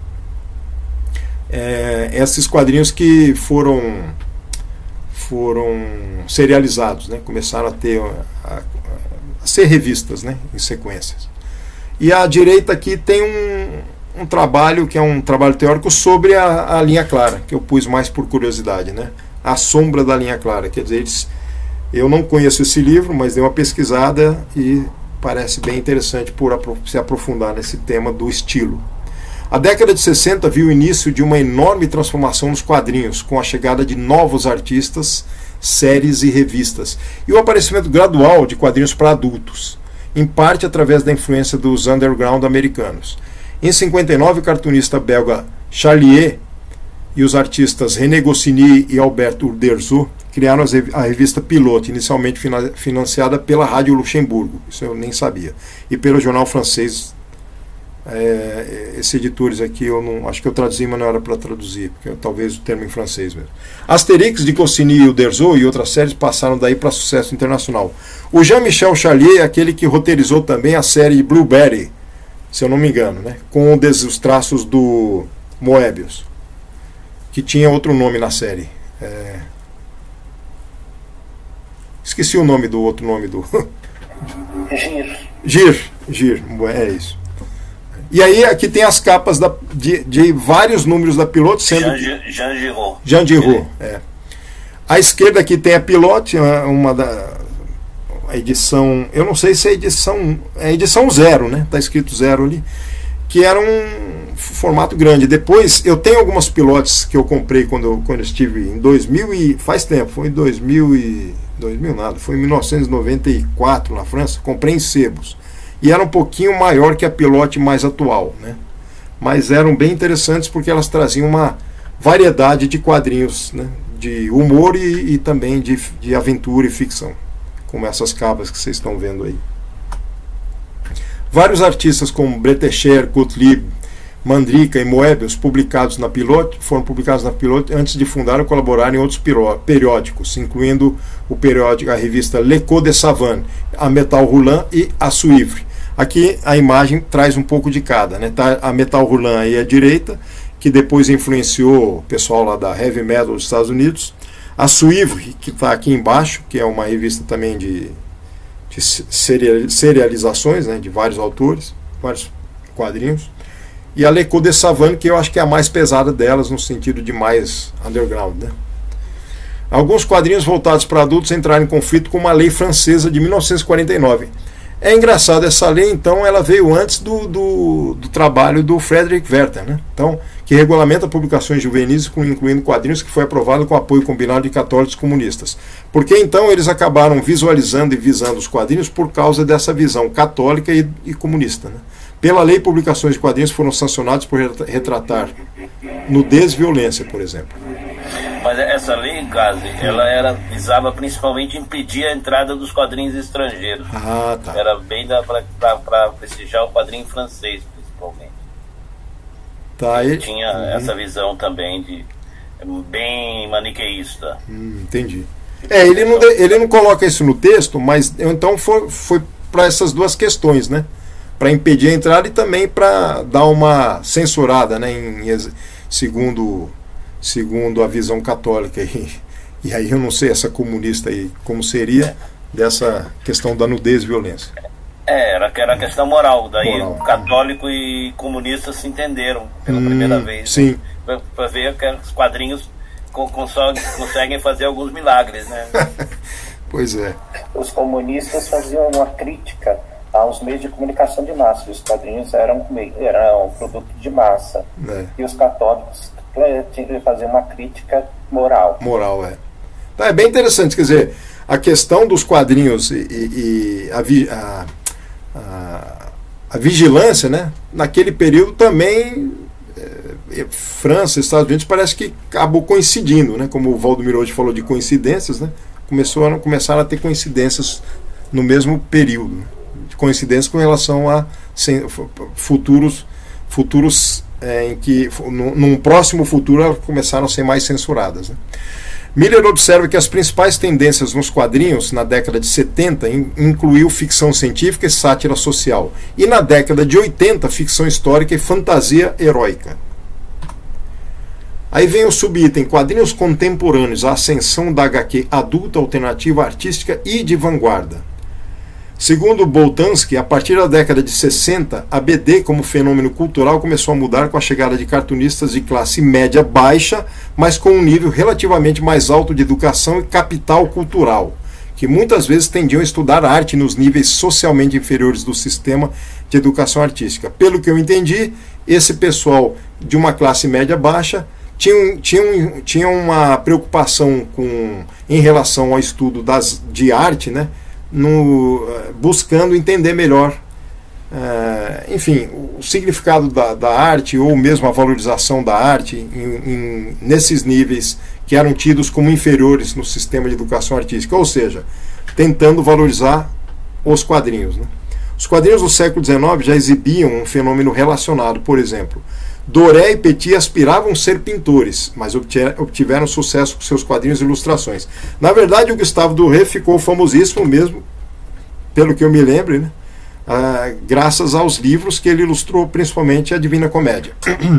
é, esses quadrinhos que foram, foram serializados, né? Começaram a ter a, a ser revistas, né? Em sequências. E à direita aqui tem um, um trabalho que é um trabalho teórico sobre a, a linha clara, que eu pus mais por curiosidade, né? A sombra da linha clara. Quer dizer, eles, eu não conheço esse livro, mas dei uma pesquisada e parece bem interessante por apro se aprofundar nesse tema do estilo. A década de sessenta viu o início de uma enorme transformação nos quadrinhos, com a chegada de novos artistas, séries e revistas, e o aparecimento gradual de quadrinhos para adultos, em parte através da influência dos underground americanos. Em cinquenta e nove, o cartunista belga Charlier e os artistas René Goscinny e Albert Uderzo criaram a revista Pilote, inicialmente financiada pela Rádio Luxemburgo, isso eu nem sabia, e pelo jornal francês. É, esses editores aqui eu não acho que eu traduzi, mas não era para traduzir, porque talvez o termo em francês mesmo. Asterix de Goscinny e Uderzo e outras séries passaram daí para sucesso internacional. O Jean-Michel Charlier é aquele que roteirizou também a série Blueberry, se eu não me engano, né? Com os traços do Moebius, que tinha outro nome na série. É... Esqueci o nome do outro nome do. Gir. Gir, Gir, é isso. E aí aqui tem as capas da, de, de vários números da Pilote, sendo Jean, Jean Giraud. Jean Giraud, é. À esquerda aqui tem a Pilote, uma da a edição, eu não sei se é edição, é edição zero, né? Tá escrito zero ali, que era um formato grande. Depois eu tenho algumas Pilotes que eu comprei quando eu, quando eu estive em dois mil e faz tempo, foi em dois mil e dois mil nada, foi em mil novecentos e noventa e quatro na França, comprei em sebos. E era um pouquinho maior que a Pilote mais atual, né? Mas eram bem interessantes porque elas traziam uma variedade de quadrinhos, né? De humor e, e também de, de aventura e ficção, como essas capas que vocês estão vendo aí. Vários artistas como Bretécher, Gottlieb, Mandrika e Moebius publicados na Pilote, foram publicados na Pilote antes de fundar ou colaborar em outros periódicos, incluindo o periódico, a revista L'Echo de Savane, a Metal Roulant e a Suivre. Aqui a imagem traz um pouco de cada, né? Tá a Metal Roulant aí à direita, que depois influenciou o pessoal lá da Heavy Metal dos Estados Unidos. A Suivre, que está aqui embaixo, que é uma revista também de, de serializações, né? De vários autores, vários quadrinhos. E a L'Echo de Savane, que eu acho que é a mais pesada delas, no sentido de mais underground, né? Alguns quadrinhos voltados para adultos entraram em conflito com uma lei francesa de mil novecentos e quarenta e nove. É engraçado, essa lei, então, ela veio antes do, do, do trabalho do Frederick Werther, né? Então, que regulamenta publicações juvenis, incluindo quadrinhos, que foi aprovado com apoio combinado de católicos comunistas. Porque, então, eles acabaram visualizando e visando os quadrinhos por causa dessa visão católica e, e comunista, né? Pela lei, publicações de quadrinhos foram sancionadas por retratar nudez e violência, por exemplo. Mas essa lei, Kazi, ela era, visava principalmente impedir a entrada dos quadrinhos estrangeiros. Ah, tá. Era bem para prestigiar o quadrinho francês, principalmente. Tá, e... Tinha uhum. essa visão também de bem maniqueísta. Hum, entendi. É, ele não, ele não coloca isso no texto, mas então foi, foi para essas duas questões, né? Para impedir a entrada e também para dar uma censurada, né? Em, segundo... segundo a visão católica, e, e aí eu não sei essa comunista aí como seria dessa questão da nudez e violência. É, era, era a questão moral, daí moral. Católico e comunista se entenderam pela hum, primeira vez. Sim. Né? Para ver que os quadrinhos conseguem fazer alguns milagres, né? Pois é. Os comunistas faziam uma crítica aos meios de comunicação de massa, os quadrinhos eram, eram um produto de massa, é. E os católicos tinha que fazer uma crítica moral. Moral, é. Então, é bem interessante, quer dizer, a questão dos quadrinhos e, e, e a, a, a, a vigilância, né? Naquele período também, é, França, Estados Unidos, parece que acabou coincidindo, né? Como o Valdomiro hoje falou de coincidências, né? Começou a, começaram a ter coincidências no mesmo período. coincidência com relação a sem, futuros, futuros é, em que, num, num próximo futuro, elas começaram a ser mais censuradas, né? Miller observa que as principais tendências nos quadrinhos na década de setenta incluiu ficção científica e sátira social, e na década de oitenta, ficção histórica e fantasia heróica. Aí vem o subitem, quadrinhos contemporâneos, a ascensão da agá quê adulta, alternativa, artística e de vanguarda. Segundo Boltanski, a partir da década de sessenta, a B D como fenômeno cultural começou a mudar com a chegada de cartunistas de classe média baixa, mas com um nível relativamente mais alto de educação e capital cultural, que muitas vezes tendiam a estudar arte nos níveis socialmente inferiores do sistema de educação artística. Pelo que eu entendi, esse pessoal de uma classe média baixa tinha, tinha, tinha uma preocupação com, em relação ao estudo das, de arte, né? No, buscando entender melhor, uh, enfim, o significado da, da arte, ou mesmo a valorização da arte em, em, nesses níveis que eram tidos como inferiores no sistema de educação artística, ou seja, tentando valorizar os quadrinhos, né? Os quadrinhos do século dezenove já exibiam um fenômeno relacionado. Por exemplo, Doré e Petit aspiravam a ser pintores, mas obtiveram sucesso com seus quadrinhos e ilustrações. Na verdade, o Gustave Doré ficou famosíssimo mesmo, pelo que eu me lembro, né? ah, graças aos livros que ele ilustrou, principalmente a Divina Comédia,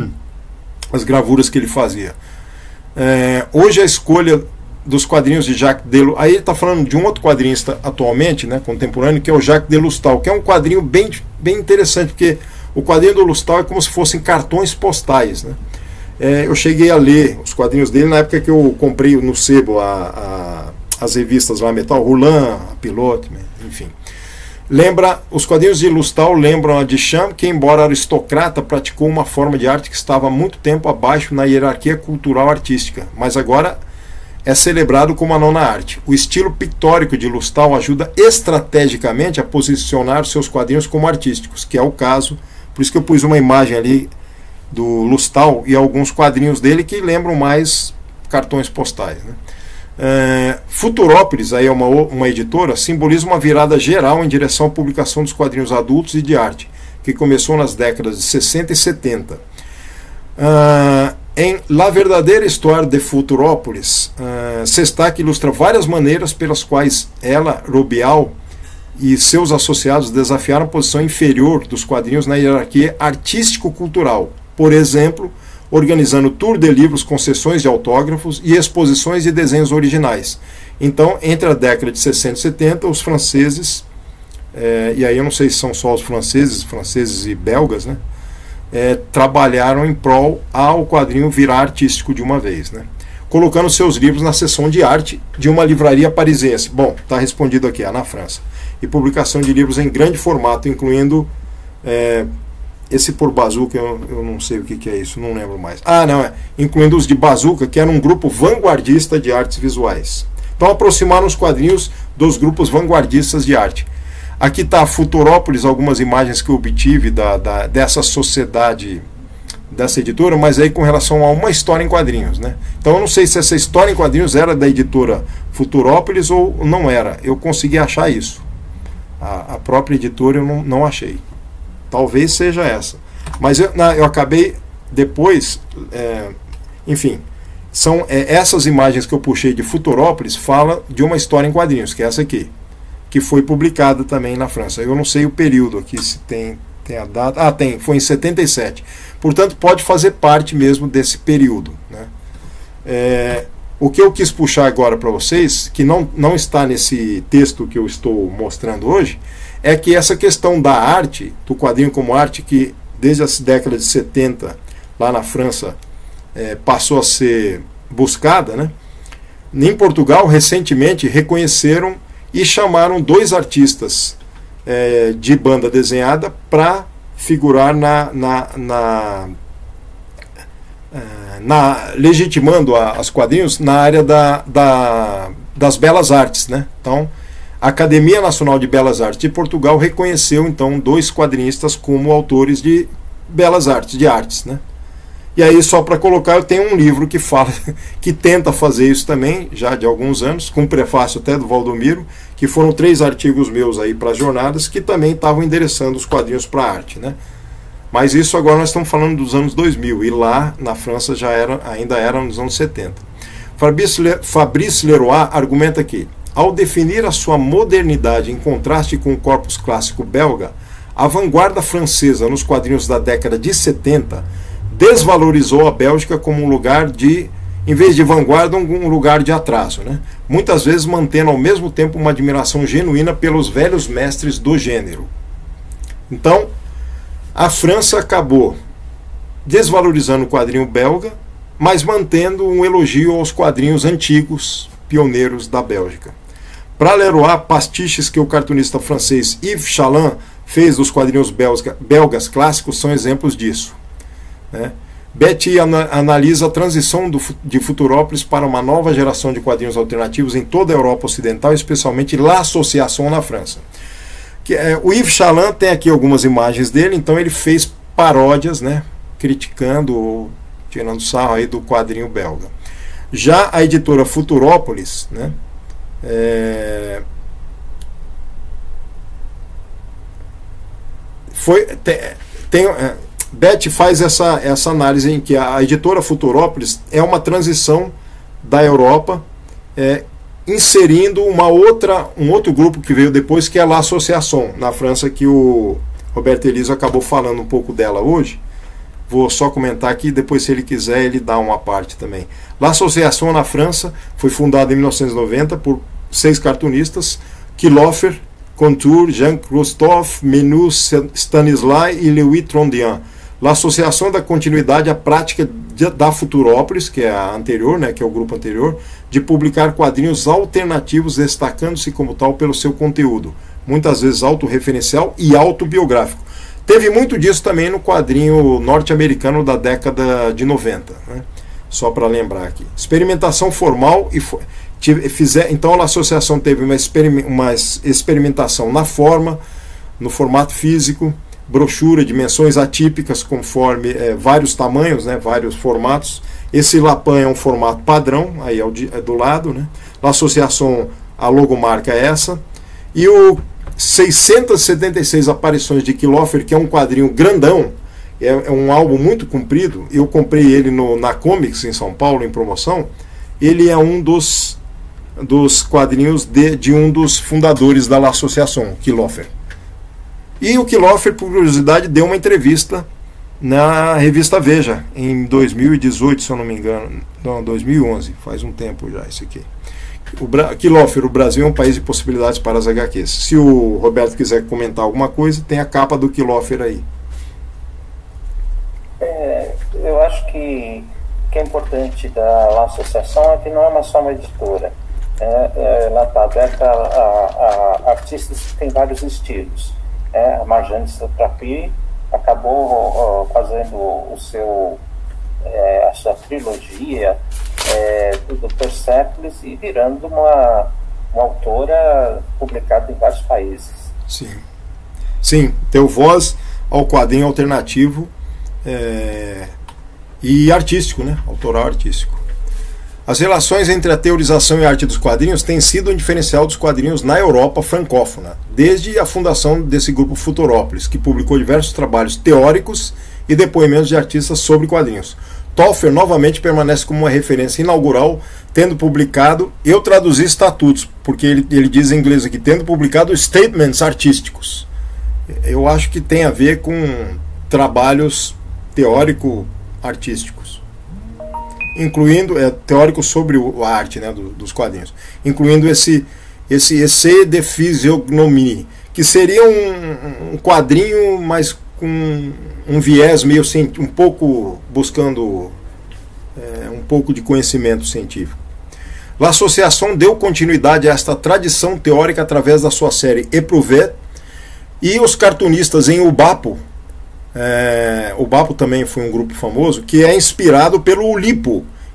as gravuras que ele fazia. É, hoje a escolha dos quadrinhos de Jacques Delostal, aí ele está falando de um outro quadrinista atualmente, né, contemporâneo, que é o Jacques Delostal, que é um quadrinho bem, bem interessante, porque o quadrinho do Lustal é como se fossem cartões postais, né? É, eu cheguei a ler os quadrinhos dele na época que eu comprei no sebo a, a, as revistas lá, Metal Roulant, a Pilote, enfim. Lembra, os quadrinhos de Lustal lembram a Duchamp, que, embora aristocrata, praticou uma forma de arte que estava há muito tempo abaixo na hierarquia cultural artística, mas agora é celebrado como a nona arte. O estilo pictórico de Lustal ajuda estrategicamente a posicionar seus quadrinhos como artísticos, que é o caso. Por isso que eu pus uma imagem ali do Lustal e alguns quadrinhos dele que lembram mais cartões postais, né? É, Futurópolis, aí é uma, uma editora, simboliza uma virada geral em direção à publicação dos quadrinhos adultos e de arte, que começou nas décadas de sessenta e setenta. Uh, em La Verdadeira História de Futurópolis, uh, Sestak ilustra várias maneiras pelas quais ela, Robial e seus associados desafiaram a posição inferior dos quadrinhos na hierarquia artístico-cultural, por exemplo, organizando tour de livros com sessões de autógrafos e exposições de desenhos originais. Então, entre a década de sessenta e setenta, os franceses, é, e aí eu não sei se são só os franceses, franceses e belgas, né, é, trabalharam em prol ao quadrinho virar artístico de uma vez, né, colocando seus livros na seção de arte de uma livraria parisiense. Bom, está respondido aqui, é na França. E publicação de livros em grande formato, incluindo é, esse por Bazooka, eu, eu não sei o que, que é isso, não lembro mais. Ah, não, é incluindo os de Bazooka, que era um grupo vanguardista de artes visuais. Então aproximaram os quadrinhos dos grupos vanguardistas de arte. Aqui está Futurópolis, algumas imagens que eu obtive da, da, dessa sociedade, dessa editora, mas aí com relação a uma história em quadrinhos, né? Então eu não sei se essa história em quadrinhos era da editora Futurópolis ou não era. Eu consegui achar isso. A, a própria editora eu não, não achei. Talvez seja essa. Mas eu, na, eu acabei depois, é, enfim, são é, essas imagens que eu puxei de Futurópolis fala de uma história em quadrinhos, que é essa aqui, que foi publicada também na França. Eu não sei o período aqui, se tem, tem a data. Ah, tem, foi em setenta e sete. Portanto, pode fazer parte mesmo desse período, né? É, o que eu quis puxar agora para vocês, que não, não está nesse texto que eu estou mostrando hoje, é que essa questão da arte, do quadrinho como arte, que desde as décadas de setenta, lá na França, é, passou a ser buscada, né? Em Portugal, recentemente, reconheceram e chamaram dois artistas é, de banda desenhada para figurar na, na, na, na legitimando a, as quadrinhos na área da, da, das belas artes, né? Então, a Academia Nacional de Belas Artes de Portugal reconheceu então dois quadrinistas como autores de belas artes, de artes, né? E aí, só para colocar, eu tenho um livro que fala, que tenta fazer isso também, já de alguns anos, com um prefácio até do Valdomiro, que foram três artigos meus aí para as jornadas, que também estavam endereçando os quadrinhos para a arte, né? Mas isso agora nós estamos falando dos anos dois mil, e lá na França já era, ainda era nos anos setenta. Fabrice Leroy argumenta que, ao definir a sua modernidade em contraste com o corpus clássico belga, a vanguarda francesa nos quadrinhos da década de setenta desvalorizou a Bélgica como um lugar de, em vez de vanguarda, um lugar de atraso, né? Muitas vezes mantendo ao mesmo tempo uma admiração genuína pelos velhos mestres do gênero. Então, a França acabou desvalorizando o quadrinho belga, mas mantendo um elogio aos quadrinhos antigos, pioneiros da Bélgica. Para Leroy, pastiches que o cartunista francês Yves Chaland fez dos quadrinhos belga, belgas clássicos são exemplos disso. Né? Betty ana, analisa a transição do, de Futurópolis para uma nova geração de quadrinhos alternativos em toda a Europa Ocidental, especialmente La Association na França. Que, é, o Yves Chaland tem aqui algumas imagens dele, então ele fez paródias, né, criticando ou tirando sarro aí do quadrinho belga. Já a editora Futurópolis, né, é, foi, tem, tem, é, Betty faz essa, essa análise em que a editora Futurópolis é uma transição da Europa, é, inserindo uma outra, um outro grupo que veio depois, que é a La Association, na França, que o Roberto Eliso acabou falando um pouco dela hoje. Vou só comentar aqui, depois, se ele quiser, ele dá uma parte também. La Association, na França, foi fundada em mil novecentos e noventa por seis cartunistas: Quillofer, Contour, Jean-Christophe, Menu, Stanislas e Louis Trondian. La Association dá continuidade à prática de, da Futurópolis, que é a anterior, né, que é o grupo anterior, de publicar quadrinhos alternativos, destacando-se como tal pelo seu conteúdo, muitas vezes autorreferencial e autobiográfico. Teve muito disso também no quadrinho norte-americano da década de noventa, né? Só para lembrar aqui. Experimentação formal e tive, fizer, então a associação teve uma, experim, uma experimentação na forma, no formato físico, brochura, dimensões atípicas conforme é, vários tamanhos, né, vários formatos. Esse Lapan é um formato padrão, aí é, o de, é do lado, né? A associação, a logomarca é essa. E o seiscentas e setenta e seis aparições de Quillofer, que é um quadrinho grandão, é, é um álbum muito comprido. Eu comprei ele no, na Comics em São Paulo, em promoção. Ele é um dos, dos quadrinhos de, de um dos fundadores da La Association, Quillofer. E o Quillofer, por curiosidade, deu uma entrevista na revista Veja, em dois mil e dezoito, se eu não me engano. Não, dois mil e onze, faz um tempo já isso aqui. O Bra Quillofer, o Brasil é um país de possibilidades para as agá quês. Se o Roberto quiser comentar alguma coisa, tem a capa do Quillofer aí. É, eu acho que o que é importante da associação é que não é uma só uma editora. É, é, ela está aberta a, a, a artistas que têm vários estilos. É, a Marjane Satrapi acabou ó, fazendo o seu, é, a sua trilogia é, do doutor Séculos e virando uma, uma autora publicada em vários países. Sim, Sim, deu voz ao quadrinho alternativo é, e artístico, né? Autoral artístico. As relações entre a teorização e a arte dos quadrinhos têm sido um diferencial dos quadrinhos na Europa francófona, desde a fundação desse grupo Futurópolis, que publicou diversos trabalhos teóricos e depoimentos de artistas sobre quadrinhos. Toffer novamente permanece como uma referência inaugural, tendo publicado, eu traduzi estatutos, porque ele, ele diz em inglês aqui, tendo publicado statements artísticos. Eu acho que tem a ver com trabalhos teórico-artísticos, incluindo, é, teórico sobre o, a arte, né, do, dos quadrinhos, incluindo esse, esse essai de physiognomie, que seria um, um quadrinho, mas com um viés meio, um pouco buscando é, um pouco de conhecimento científico. A associação deu continuidade a esta tradição teórica através da sua série Éprouvé, e os cartunistas em Ubapo, é, Ubapo também foi um grupo famoso, que é inspirado pelo Ulipo,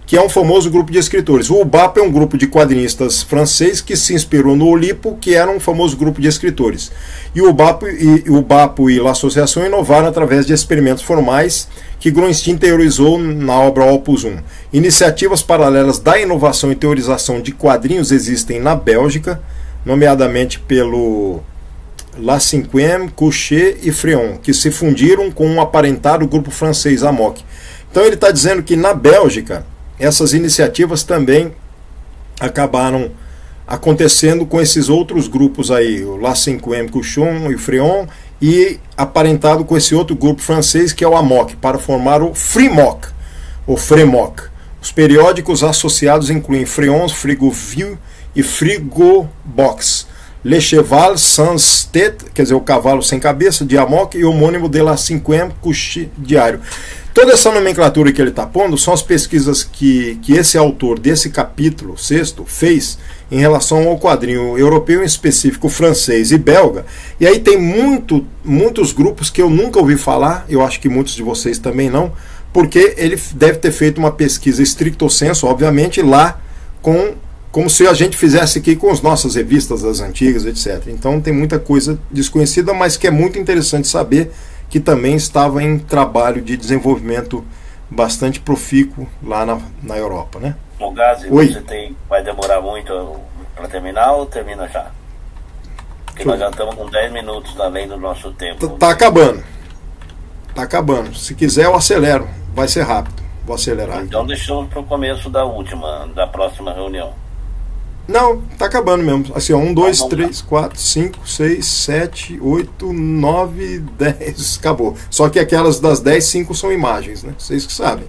que é um famoso grupo de escritores. O UBAPO é um grupo de quadrinistas francês que se inspirou no Oulipo, que era um famoso grupo de escritores. E o UBAPO e, o UBAPO e a associação inovaram através de experimentos formais que Groenstein teorizou na obra Opus um. Iniciativas paralelas da inovação e teorização de quadrinhos existem na Bélgica, nomeadamente pelo La Cinquième, Couchet e Fréon, que se fundiram com um aparentado grupo francês Amok. Então ele está dizendo que na Bélgica essas iniciativas também acabaram acontecendo com esses outros grupos aí, o La Cinquième, Couchon e Fréon, e aparentado com esse outro grupo francês que é o Amok, para formar o Frémok, ou Frémok. Os periódicos associados incluem Fréon, Frigovieux e Frigobox, Le Cheval sans tête, quer dizer, o cavalo sem cabeça, de Amok, e o homônimo de La Cinquième, Couchet, diário. Toda essa nomenclatura que ele está pondo são as pesquisas que, que esse autor desse capítulo sexto fez em relação ao quadrinho europeu, em específico francês e belga. E aí tem muito, muitos grupos que eu nunca ouvi falar, eu acho que muitos de vocês também não, porque ele deve ter feito uma pesquisa stricto sensu, obviamente, lá, com, como se a gente fizesse aqui com as nossas revistas das antigas, etcétera. Então tem muita coisa desconhecida, mas que é muito interessante saber, que também estava em trabalho de desenvolvimento bastante profícuo lá na, na Europa, né? O Gazi, você tem, vai demorar muito para terminar ou termina já? Porque nós já estamos com dez minutos além do nosso tempo. Tá acabando. Tá acabando. Se quiser eu acelero. Vai ser rápido. Vou acelerar. Então deixamos para o começo da última, da próxima reunião. Não, tá acabando mesmo. Assim, ó, um, dois, três, quatro, cinco, seis, sete, oito, nove, dez. Acabou. Só que aquelas das dez, cinco são imagens, né? Vocês que sabem.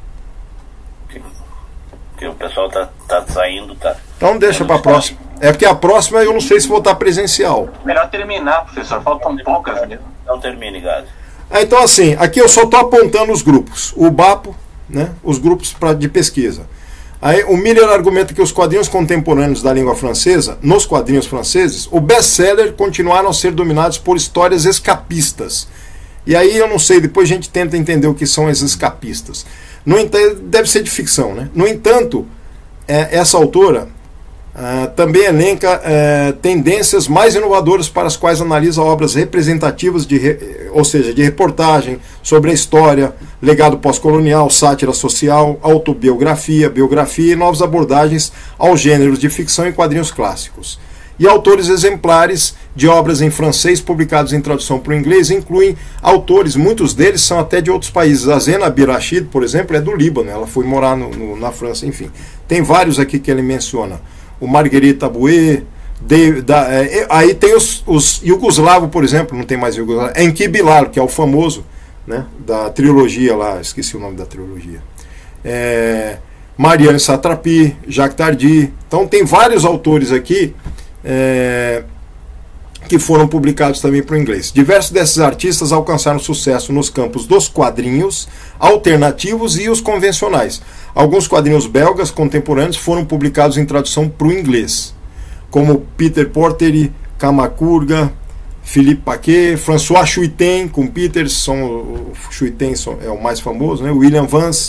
Porque o pessoal tá, tá saindo, tá. Então deixa para a próxima. É porque a próxima eu não sei se vou estar presencial. Melhor terminar, professor. Faltam poucas, né? Não termine, Gazi. Ah, então assim, aqui eu só estou apontando os grupos. O BAPO, né? Os grupos pra, de pesquisa. Aí, o Miller argumenta que os quadrinhos contemporâneos da língua francesa, nos quadrinhos franceses, o best-seller continuaram a ser dominados por histórias escapistas. E aí eu não sei, depois a gente tenta entender o que são esses escapistas. No entanto, deve ser de ficção, né? No entanto, é, essa autora é, também elenca é, tendências mais inovadoras para as quais analisa obras representativas, de, re, ou seja, de reportagem sobre a história, legado pós-colonial, sátira social, autobiografia, biografia e novas abordagens aos gêneros de ficção e quadrinhos clássicos. E autores exemplares de obras em francês publicados em tradução para o inglês incluem autores, muitos deles são até de outros países. A Zena Abirachid, por exemplo, é do Líbano, ela foi morar no, no, na França, enfim. Tem vários aqui que ele menciona. O Marguerite Aboué, de, da, é, aí tem os, os Yugoslavo, por exemplo, não tem mais Yugoslavo, Enki Bilal, que é o famoso, né, da trilogia lá, esqueci o nome da trilogia. É, Marianne Satrapi, Jacques Tardy. Então tem vários autores aqui É, que foram publicados também para o inglês. Diversos desses artistas alcançaram sucesso nos campos dos quadrinhos alternativos e os convencionais. Alguns quadrinhos belgas contemporâneos foram publicados em tradução para o inglês, como Peter Porter, Kamakura, Philippe Paquet, François Chuiten com Peterson, o Chuiten é o mais famoso, né? William Vance.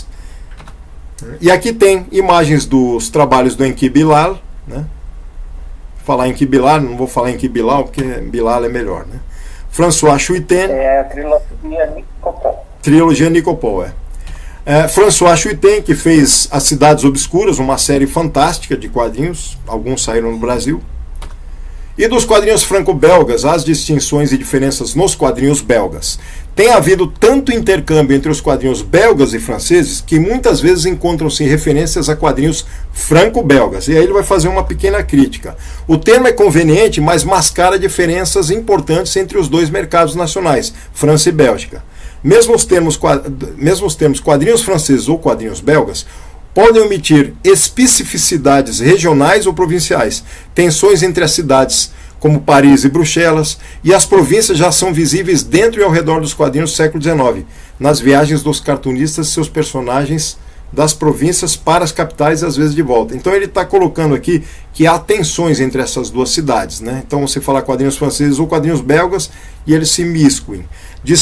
E aqui tem imagens dos trabalhos do Enki Bilal, né? Falar em Bilal, não vou falar em Bilal, porque Bilal é melhor, né? François Chuiten. É a trilogia Nicopol. Trilogia Nicopol, é. é. François Chuiten, que fez As Cidades Obscuras, uma série fantástica de quadrinhos, alguns saíram no Brasil. E dos quadrinhos franco-belgas, as distinções e diferenças nos quadrinhos belgas. Tem havido tanto intercâmbio entre os quadrinhos belgas e franceses que muitas vezes encontram-se referências a quadrinhos franco-belgas. E aí ele vai fazer uma pequena crítica. O termo é conveniente, mas mascara diferenças importantes entre os dois mercados nacionais, França e Bélgica. Mesmo os termos, mesmo os termos quadrinhos franceses ou quadrinhos belgas podem omitir especificidades regionais ou provinciais, tensões entre as cidades como Paris e Bruxelas, e as províncias já são visíveis dentro e ao redor dos quadrinhos do século dezenove, nas viagens dos cartunistas e seus personagens das províncias para as capitais e às vezes de volta. Então ele está colocando aqui que há tensões entre essas duas cidades, né? Então você fala quadrinhos franceses ou quadrinhos belgas e eles se miscuem.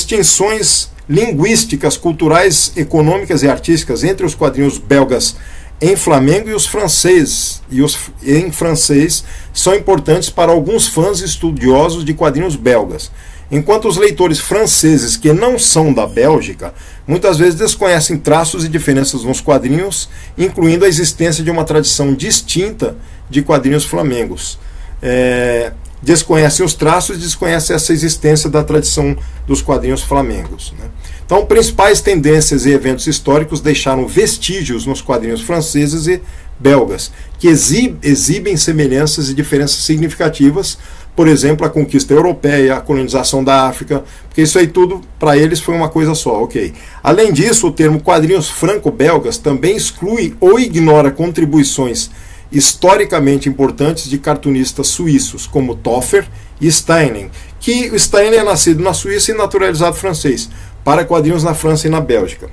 Distinções linguísticas, culturais, econômicas e artísticas entre os quadrinhos belgas em flamengo e os franceses e os em francês são importantes para alguns fãs estudiosos de quadrinhos belgas, enquanto os leitores franceses que não são da Bélgica muitas vezes desconhecem traços e diferenças nos quadrinhos, incluindo a existência de uma tradição distinta de quadrinhos flamengos. É, desconhecem os traços e desconhecem essa existência da tradição dos quadrinhos flamengos, né? Então, principais tendências e eventos históricos deixaram vestígios nos quadrinhos franceses e belgas, que exib exibem semelhanças e diferenças significativas, por exemplo, a conquista europeia, a colonização da África, porque isso aí tudo, para eles, foi uma coisa só, ok. Além disso, o termo quadrinhos franco-belgas também exclui ou ignora contribuições historicamente importantes de cartunistas suíços, como Toffer e Steinen, que o Steinen é nascido na Suíça e naturalizado francês, para quadrinhos na França e na Bélgica.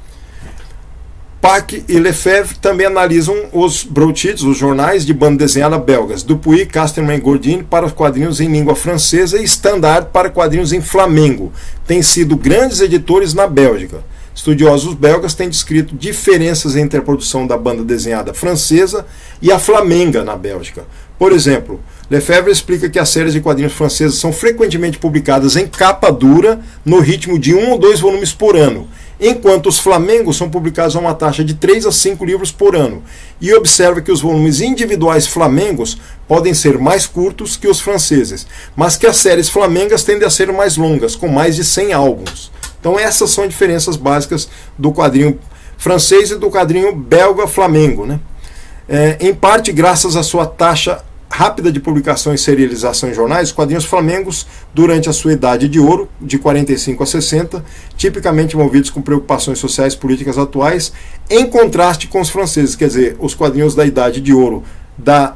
Pack e Lefebvre também analisam os broadsheets, os jornais de banda desenhada belgas, Dupuy, Casterman e Gordini para quadrinhos em língua francesa e Standard para quadrinhos em flamengo. Têm sido grandes editores na Bélgica. Estudiosos belgas têm descrito diferenças entre a produção da banda desenhada francesa e a flamenga na Bélgica. Por exemplo, Lefebvre explica que as séries de quadrinhos francesas são frequentemente publicadas em capa dura, no ritmo de um ou dois volumes por ano, enquanto os flamengos são publicados a uma taxa de três a cinco livros por ano, e observa que os volumes individuais flamengos podem ser mais curtos que os franceses, mas que as séries flamengas tendem a ser mais longas, com mais de cem álbuns. Então essas são diferenças básicas do quadrinho francês e do quadrinho belga-flamengo, né? É, em parte, graças à sua taxa rápida de publicação e serialização em jornais, os quadrinhos flamengos, durante a sua idade de ouro, de quarenta e cinco a sessenta, tipicamente envolvidos com preocupações sociais e políticas atuais, em contraste com os franceses, quer dizer, os quadrinhos da idade de ouro da,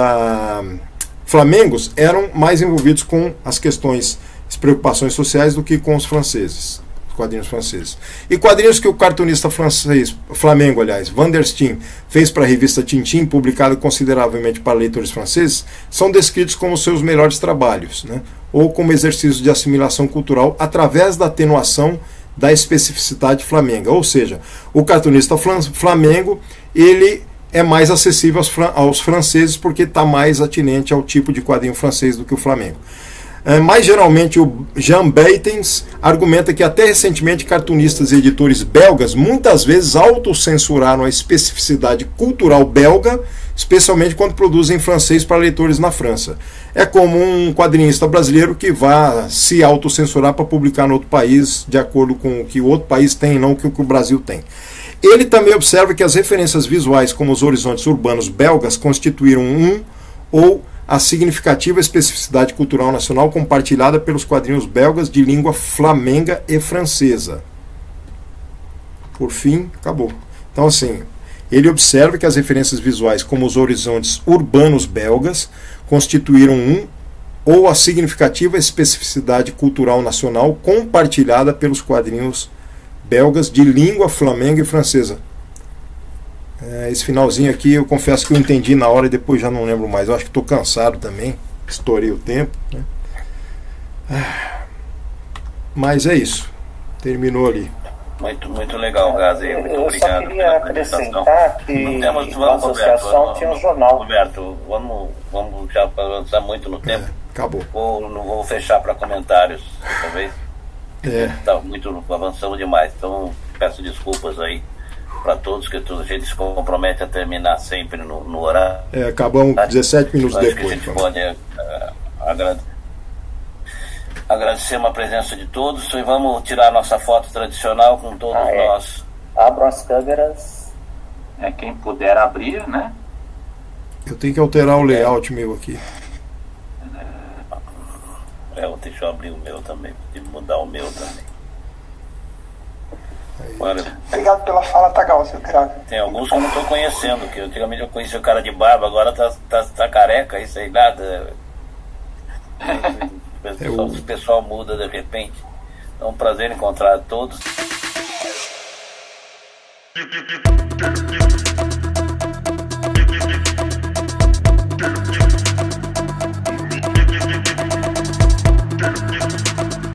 da flamengos eram mais envolvidos com as questões, as preocupações sociais do que com os franceses. Quadrinhos franceses. E quadrinhos que o cartunista francês, Flamengo, aliás, Van der Steen, fez para a revista Tintin, publicado consideravelmente para leitores franceses, são descritos como seus melhores trabalhos, né? Ou como exercícios de assimilação cultural através da atenuação da especificidade flamenga. Ou seja, o cartunista Flamengo, ele é mais acessível aos, fran aos franceses porque está mais atinente ao tipo de quadrinho francês do que o Flamengo. É, mais geralmente, o Jean Beitens argumenta que até recentemente cartunistas e editores belgas muitas vezes autocensuraram a especificidade cultural belga, especialmente quando produzem em francês para leitores na França. É como um quadrinista brasileiro que vá se autocensurar para publicar no outro país de acordo com o que o outro país tem e não com o que o Brasil tem. Ele também observa que as referências visuais como os horizontes urbanos belgas constituíram um ou a significativa especificidade cultural nacional compartilhada pelos quadrinhos belgas de língua flamenga e francesa. Por fim, acabou. Então, assim, ele observa que as referências visuais como os horizontes urbanos belgas constituíram um ou a significativa especificidade cultural nacional compartilhada pelos quadrinhos belgas de língua flamenga e francesa. Esse finalzinho aqui eu confesso que eu entendi na hora e depois já não lembro mais. Eu acho que estou cansado também, estourei o tempo, né? Mas é isso, terminou ali. Muito, muito legal, Gazi. Muito eu obrigado. Eu só queria acrescentar que temos, a associação Roberto, tinha um jornal. Roberto, vamos, vamos já avançar muito no tempo. É, acabou. Vou, não vou fechar para comentários, talvez. É. Tá muito, avançamos demais, então peço desculpas aí para todos, que a gente se compromete a terminar sempre no, no horário. É, acabamos dezessete minutos Acho depois. que a gente então. pode uh, agrade... agradecer a presença de todos e vamos tirar a nossa foto tradicional com todos ah, é. nós. Abram as câmeras. É, quem puder abrir, né? Eu tenho que alterar o layout meu aqui. É, deixa eu abrir o meu também, vou mudar o meu também. Olha, obrigado pela fala, Tagal, seu craque. tem alguns que eu não estou conhecendo, que antigamente eu conhecia o cara de barba, agora tá, tá, tá careca, isso aí nada. O pessoal, o pessoal muda de repente. É um prazer encontrar todos.